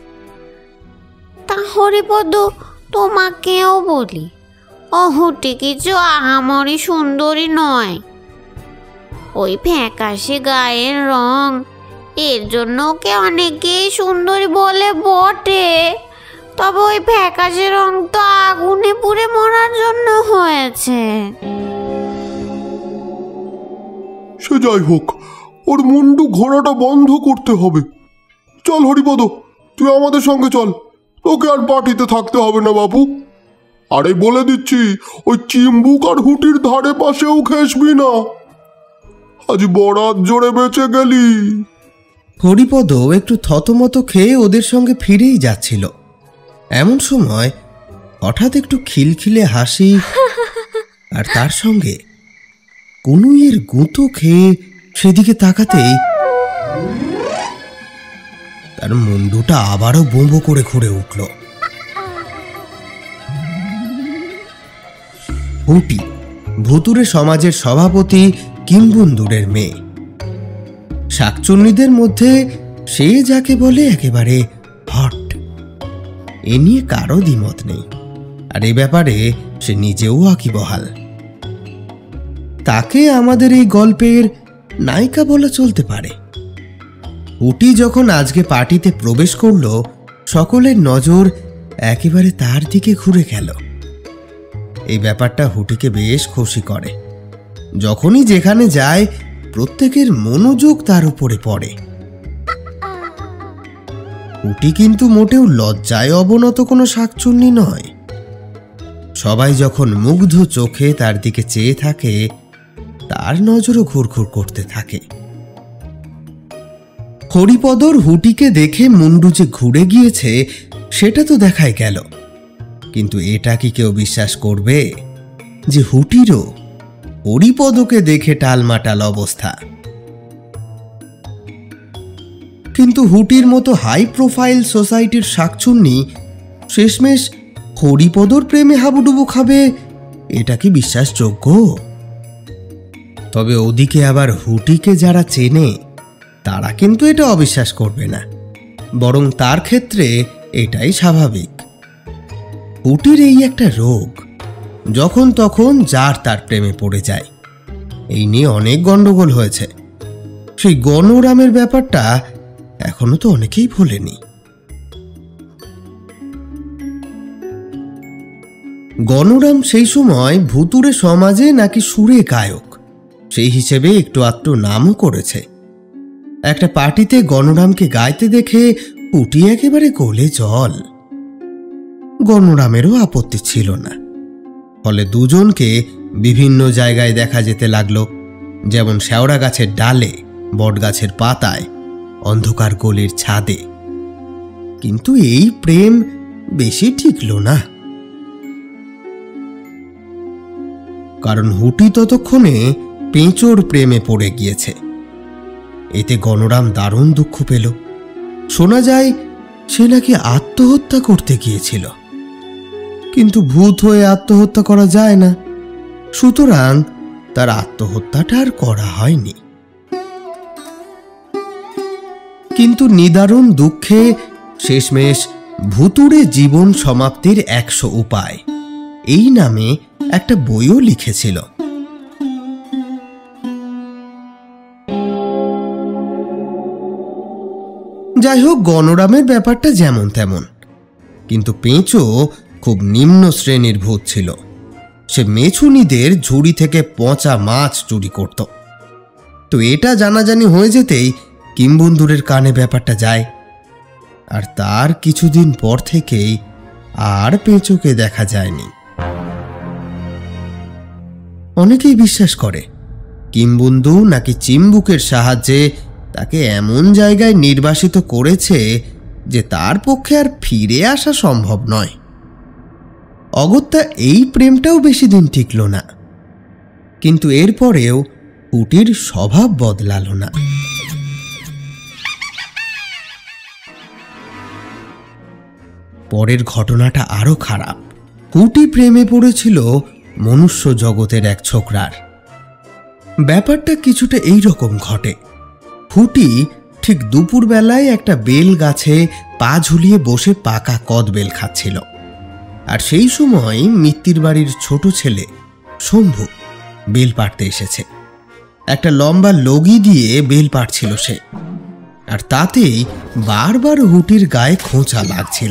তা হরিপদ, তোমাকেও বলি, ও হুটি কিছু আহামরি সুন্দরী নয়। ওই ফ্যাকাশে গায়ের রং, এর জন্য ওকে অনেকেই সুন্দরী বলে বটে। তবে ওই ফ্যাকাশে রং তো আগুনে পুড়ে মরার জন্য হয়েছে। সে যাই হোক, ওর মুন্ডু ঘোরাটা বন্ধ করতে হবে। চল হরিপদ, তুই আমাদের সঙ্গে চল। তোকে আর পার্টিতে থাকতে হবে না বাবু। আরে বলে দিচ্ছি, ওই চিম্বুক আর হুটির ধারে পাশেও ঘেসবি না। আজ বরাত জোরে বেঁচে গেলি। হরিপদ একটু থতমত খেয়ে ওদের সঙ্গে ফিরেই যাচ্ছিল। এমন সময় হঠাৎ একটু খিলখিলে হাসি আর তার সঙ্গে কনুইয়ের গুঁতো খেয়ে সেদিকে তাকাতেই তার মুন্ডুটা আবারও বোঁবো করে ঘুরে উঠল। হুটি ভুতুরে সমাজের সভাপতি কিম্বুন্দুরের মেয়ে। শাকচুন্নিদের মধ্যে সে যাকে বলে একেবারে হট, এ নিয়ে কারো দ্বিমত নেই। আর এ ব্যাপারে সে নিজেও আকিবহাল। তাকে আমাদের এই গল্পের নায়িকা বলা চলতে পারে। হুটি যখন আজকে পার্টিতে প্রবেশ করল, সকলের নজর একেবারে তার দিকে ঘুরে গেল। এই ব্যাপারটা হুটিকে বেশ খুশি করে। যখনই যেখানে যায় প্রত্যেকের মনোযোগ তার উপরে পড়ে। হুটি কিন্তু মোটেও লজ্জায় অবনত কোনো শাকচুন্নি নয়। সবাই যখন মুগ্ধ চোখে তার দিকে চেয়ে থাকে, তার নজরও ঘুরঘুর করতে থাকে। হরিপদর হুটিকে দেখে মুন্ডু যে ঘুরে গিয়েছে সেটা তো দেখাই গেল, কিন্তু এটা কি কেউ বিশ্বাস করবে যে হুটিরও হরিপদকে দেখে টালমাটাল অবস্থা? কিন্তু হুটির মতো হাই প্রোফাইল সোসাইটির শাকচুন্নি শেষমেশ হরিপদর প্রেমে হাবুডুবু খাবে, এটা কি বিশ্বাসযোগ্য? তবে ওদিকে আবার হুটিকে যারা চেনে তারা কিন্তু এটা অবিশ্বাস করবে না, বরং তার ক্ষেত্রে এটাই স্বাভাবিক। হুটির এই একটা রোগ, যখন তখন যার তার প্রেমে পড়ে যায়। এই নিয়ে অনেক গন্ডগোল হয়েছে। সেই গণরামের ব্যাপারটা এখনো তো অনেকেই ভোলেনি। গণরাম সেই সময় ভুতুড়ে সমাজে নাকি সুরে গায়ক, সেই হিসেবে একটু আধটু নামও করেছে। একটা পার্টিতে গণরামকে গাইতে দেখে হুটি একেবারে কোলে জল। গণরামেরও আপত্তি ছিল না, ফলে দুজনকে বিভিন্ন জায়গায় দেখা যেতে লাগলো, যেমন শেওড়া গাছের ডালে, বট গাছের পাতায়, অন্ধকার গলির ছাদে। কিন্তু এই প্রেম বেশি টিকল না, কারণ হুটি ততক্ষণে পেঁচোর প্রেমে পড়ে গিয়েছে। এতে গণরাম দারুণ দুঃখ পেল। শোনা যায় সে নাকি আত্মহত্যা করতে গিয়েছিল, কিন্তু ভূত হয়ে আত্মহত্যা করা যায় না, সুতরাং তার আত্মহত্যাটা আর করা হয়নি। কিন্তু নিদারুণ দুঃখে শেষমেশ ভুতুড়ে জীবন সমাপ্তির 100 উপায় এই নামে একটা বইও লিখেছিল। যাই হোক, গণরামের ব্যাপারটা যেমন তেমন, কিন্তু পেঁচো খুব নিম্ন শ্রেণীর ভূত ছিল। সে মেছুনিদের ঝুড়ি থেকে পচা মাছ চুরি করত। তো এটা জানাজানি হয়ে যেতেই কিম্বুন্দুরের কানে ব্যাপারটা যায়, আর তার কিছুদিন পর থেকেই আর পেঁচোকে দেখা যায়নি। অনেকেই বিশ্বাস করে কিম্বুন্দু নাকি চিম্বুকের সাহায্যে তাকে এমন জায়গায় নির্বাসিত করেছে যে তার পক্ষে আর ফিরে আসা সম্ভব নয়। অগত্যা এই প্রেমটাও বেশি দিন টিকল না, কিন্তু এরপরেও হুটির স্বভাব বদলাল না। পরের ঘটনাটা আরো খারাপ। হুটি প্রেমে পড়েছিল মনুষ্য জগতের এক ছোকরার। ব্যাপারটা কিছুটা এই রকম ঘটে। হুটি ঠিক দুপুরবেলায় একটা বেল গাছে পা ঝুলিয়ে বসে পাকা কদবেল খাচ্ছিল, আর সেই সময় মিত্তির বাড়ির ছোট ছেলে শম্ভু বেল পাড়তে এসেছে। একটা লম্বা লগি দিয়ে বেল পাড়ছিল সে, আর তাতেই বারবার হুটির গায়ে খোঁচা লাগছিল।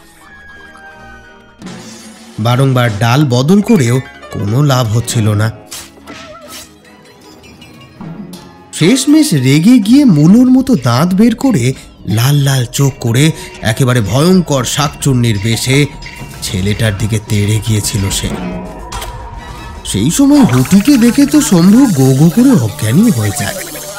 বারংবার ডাল বদল করেও কোনো লাভ হচ্ছিল না। শেষমেশ রেগে গিয়ে মুলোর মতো দাঁত বের করে লাল লাল চোখ করে একেবারে ভয়ঙ্কর শাকচুন্নির বেশে ছেলেটার দিকে তেড়ে গিয়েছিল সে। সেই সময় হুটিকে দেখে তো শম্ভু গো গো করে অজ্ঞানী হয়ে যায়।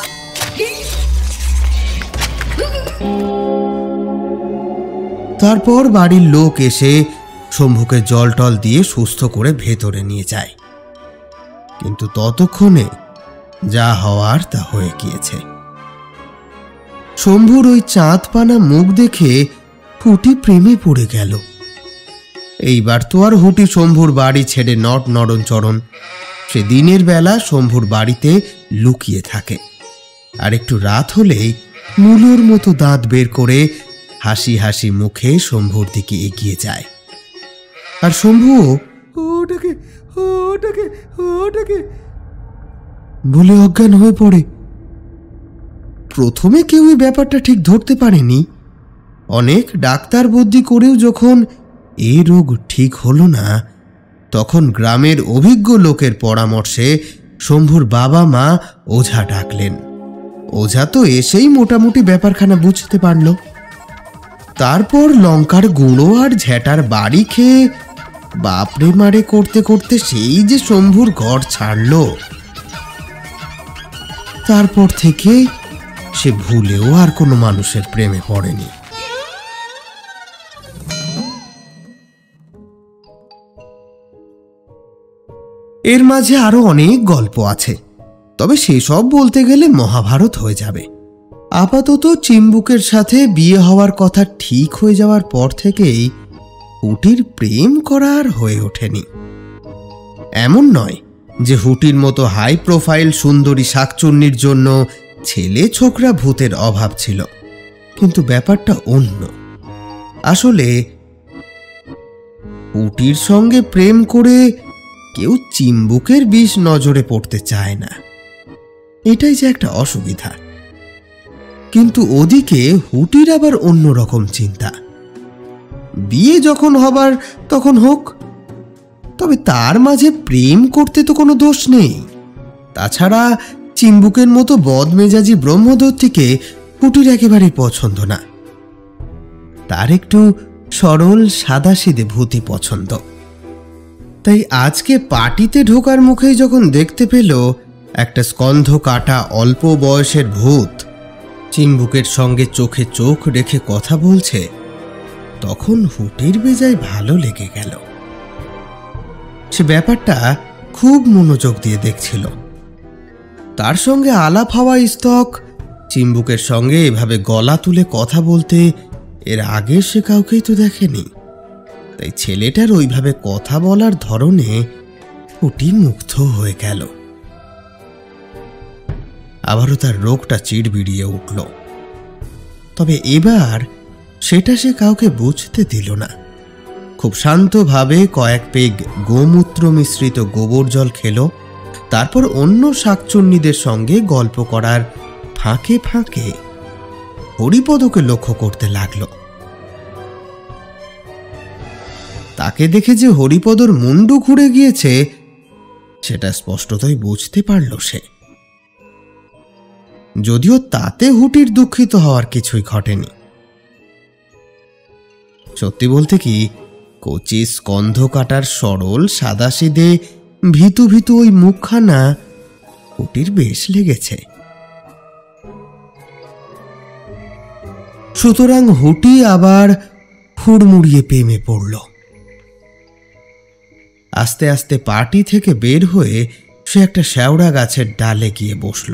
তারপর বাড়ির লোক এসে শম্ভুকে জল টল দিয়ে সুস্থ করে ভেতরে নিয়ে যায়, কিন্তু ততক্ষণে যা হওয়ার তা হয়ে গিয়েছে। শম্ভুর ওই চাঁদপানা মুখ দেখে হুটি প্রেমে পড়ে গেল। এইবার তো আর হুটি শম্ভুর বাড়ি ছেড়ে নট নরণ চরণ। সে দিনের বেলা শম্ভুর বাড়িতে লুকিয়ে থাকে, আর একটু রাত হলেই মুলোর মতো দাঁত বের করে হাসি হাসি মুখে শম্ভুর দিকে এগিয়ে যায়। আর শম্ভুও ওটাকে ওটাকে ওটাকে বলে অজ্ঞান হয়ে পড়ে। প্রথমে কেউই ব্যাপারটা ঠিক ধরতে পারেনি। অনেক ডাক্তার বুদ্ধি করেও যখন এই রোগ ঠিক হলো না, তখন গ্রামের অভিজ্ঞ লোকের পরামর্শে শম্ভুর বাবা মা ওঝা ডাকলেন। ওঝা তো এসেই মোটামুটি ব্যাপারখানা বুঝতে পারল। তারপর লঙ্কার গুঁড়ো আর ঝেঁটার বাড়ি খেয়ে বাপরে মারে করতে করতে সেই যে শম্ভুর ঘর ছাড়ল, তারপর থেকে সে ভুলেও আর কোনো মানুষের প্রেমে পড়েনি। এর মাঝে আরো অনেক গল্প আছে, তবে সেসব বলতে গেলে মহাভারত হয়ে যাবে। আপাতত চিম্বুকের সাথে বিয়ে হওয়ার কথা ঠিক হয়ে যাওয়ার পর থেকেই হুটির প্রেম করা আর হয়ে ওঠেনি। এমন নয় যে হুটির মতো হাই প্রোফাইল সুন্দরী শাকচুন্নির জন্য ছেলে ছোকরা ভূতের অভাব ছিল, কিন্তু ব্যাপারটা অন্য। আসলে হুটির সঙ্গে প্রেম করে কেউ চিম্বুকের বিষ নজরে পড়তে চায় না, এটাই যে একটা অসুবিধা। কিন্তু ওদিকে হুটির আবার অন্যরকম চিন্তা। বিয়ে যখন হবার তখন হোক, তবে তার মাঝে প্রেম করতে তো কোনো দোষ নেই। তাছাড়া চিম্বুকের মতো বদমেজাজি ব্রহ্মদত্তিকে হুটির একেবারে পছন্দ না। তার একটু সরল সাদাসিধে ভূতি পছন্দ। তাই আজকে পার্টিতে ঢোকার মুখেই যখন দেখতে পেল একটা স্কন্ধ কাটা অল্প বয়সের ভূত চিম্বুকের সঙ্গে চোখে চোখ রেখে কথা বলছে, তখন হুটির বেজায় ভালো লেগে গেল। সে ব্যাপারটা খুব মনোযোগ দিয়ে দেখছিল। তার সঙ্গে আলাপ হওয়া স্তক চিম্বুকের সঙ্গে এভাবে গলা তুলে কথা বলতে এর আগে সে কাউকেই তো দেখেনি। তাই ছেলেটার ওইভাবে কথা বলার ধরনে হুটি মুগ্ধ হয়ে গেল। আবারও তার রোগটা চিড়বিড়িয়ে উঠল, তবে এবার সেটা সে কাউকে বুঝতে দিল না। খুব শান্তভাবে কয়েক পেগ গোমূত্র মিশ্রিত গোবর জল খেল, তারপর অন্য শাকচুন্নিদের সঙ্গে গল্প করার ফাঁকে ফাঁকে হরিপদকে লক্ষ্য করতে লাগল। তাকে দেখে যে হরিপদর মুন্ডু ঘুরে গিয়েছে সেটা স্পষ্টতই বুঝতে পারল সে, যদিও তাতে হুটির দুঃখিত হওয়ার কিছুই ঘটেনি। সত্যি বলতে কি, কচি স্কন্ধ কাটার সরল সাদাসিধে ভীতু ভীতু ওই মুখখানা হুটির বেশ লেগেছে। সুতরাং হুটি আবার হুড়মুড়িয়ে প্রেমে পড়ল। আস্তে আস্তে পার্টি থেকে বের হয়ে সে একটা শ্যাওড়া গাছের ডালে গিয়ে বসল।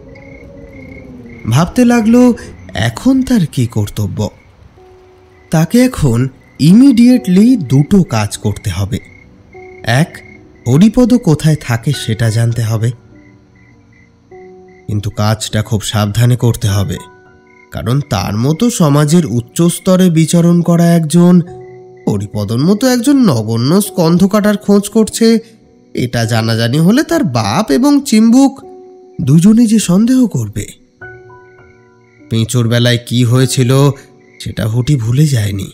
ভাবতে লাগলো এখন তার কি কর্তব্য। তাকে এখন ইমিডিয়েটলি দুটো কাজ করতে হবে। এক, হরিপদ কোথায় থাকে সেটা জানতে হবে, কিন্তু কাজটা খুব সাবধানে করতে হবে, কারণ তার মতো সমাজের উচ্চ স্তরে বিচরণ করা একজন হরিপদর মতো একজন নগণ্য স্কন্ধ কাটার খোঁজ করছে, এটা জানাজানি হলে তার বাপ এবং চিম্বুক দুজনে যে সন্দেহ করবে। পেঁচোর বেলায় কি হয়েছিল সেটা হুটি ভুলে যায়নি।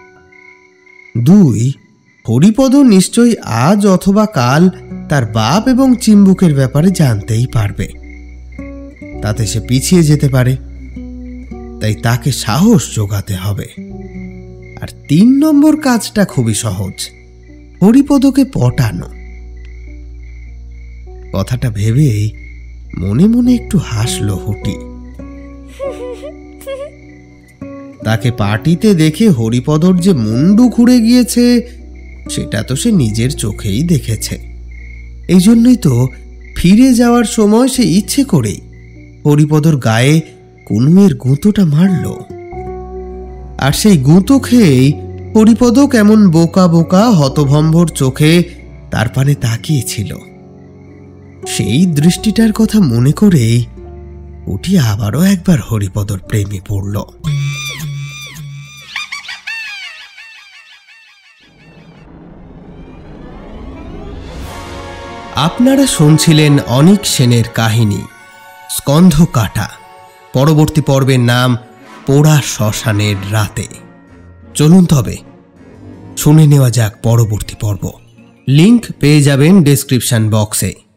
দুই, হরিপদ নিশ্চয়ই আজ অথবা কাল তার বাপ এবং চিম্বুকের ব্যাপারে জানতেই পারবে, তাতে সে পিছিয়ে যেতে পারে। তাই তাকে সাহস জোগাতে হবে। আর 3 নম্বর কাজটা খুবই সহজ, হরিপদকে পটানো। কথাটা ভেবেই মনে মনে একটু হাসল হুটি। তাকে পার্টিতে দেখে হরিপদর যে মুন্ডু ঘুরে গিয়েছে সেটা তো সে নিজের চোখেই দেখেছে। এই জন্যই তো ফিরে যাওয়ার সময় সে ইচ্ছে করেই হরিপদর গায়ে কুনুয়ের গুঁতোটা মারল। আর সেই গুঁতো খেয়েই হরিপদ কেমন বোকা বোকা হতভম্বর চোখে তার পানে তাকিয়েছিল। সেই দৃষ্টিটার কথা মনে করেই উঠি আবারও একবার হরিপদর প্রেমে পড়ল। আপনারা শুনছিলেন অনিক সেনের কাহিনী স্কন্ধ কাটা। পরবর্তী পর্বের নাম পোড়া শ্মশানের রাতে। চলুন তবে শুনে নেওয়া যাক পরবর্তী পর্ব। লিংক পেয়ে যাবেন ডেসক্রিপশন বক্সে।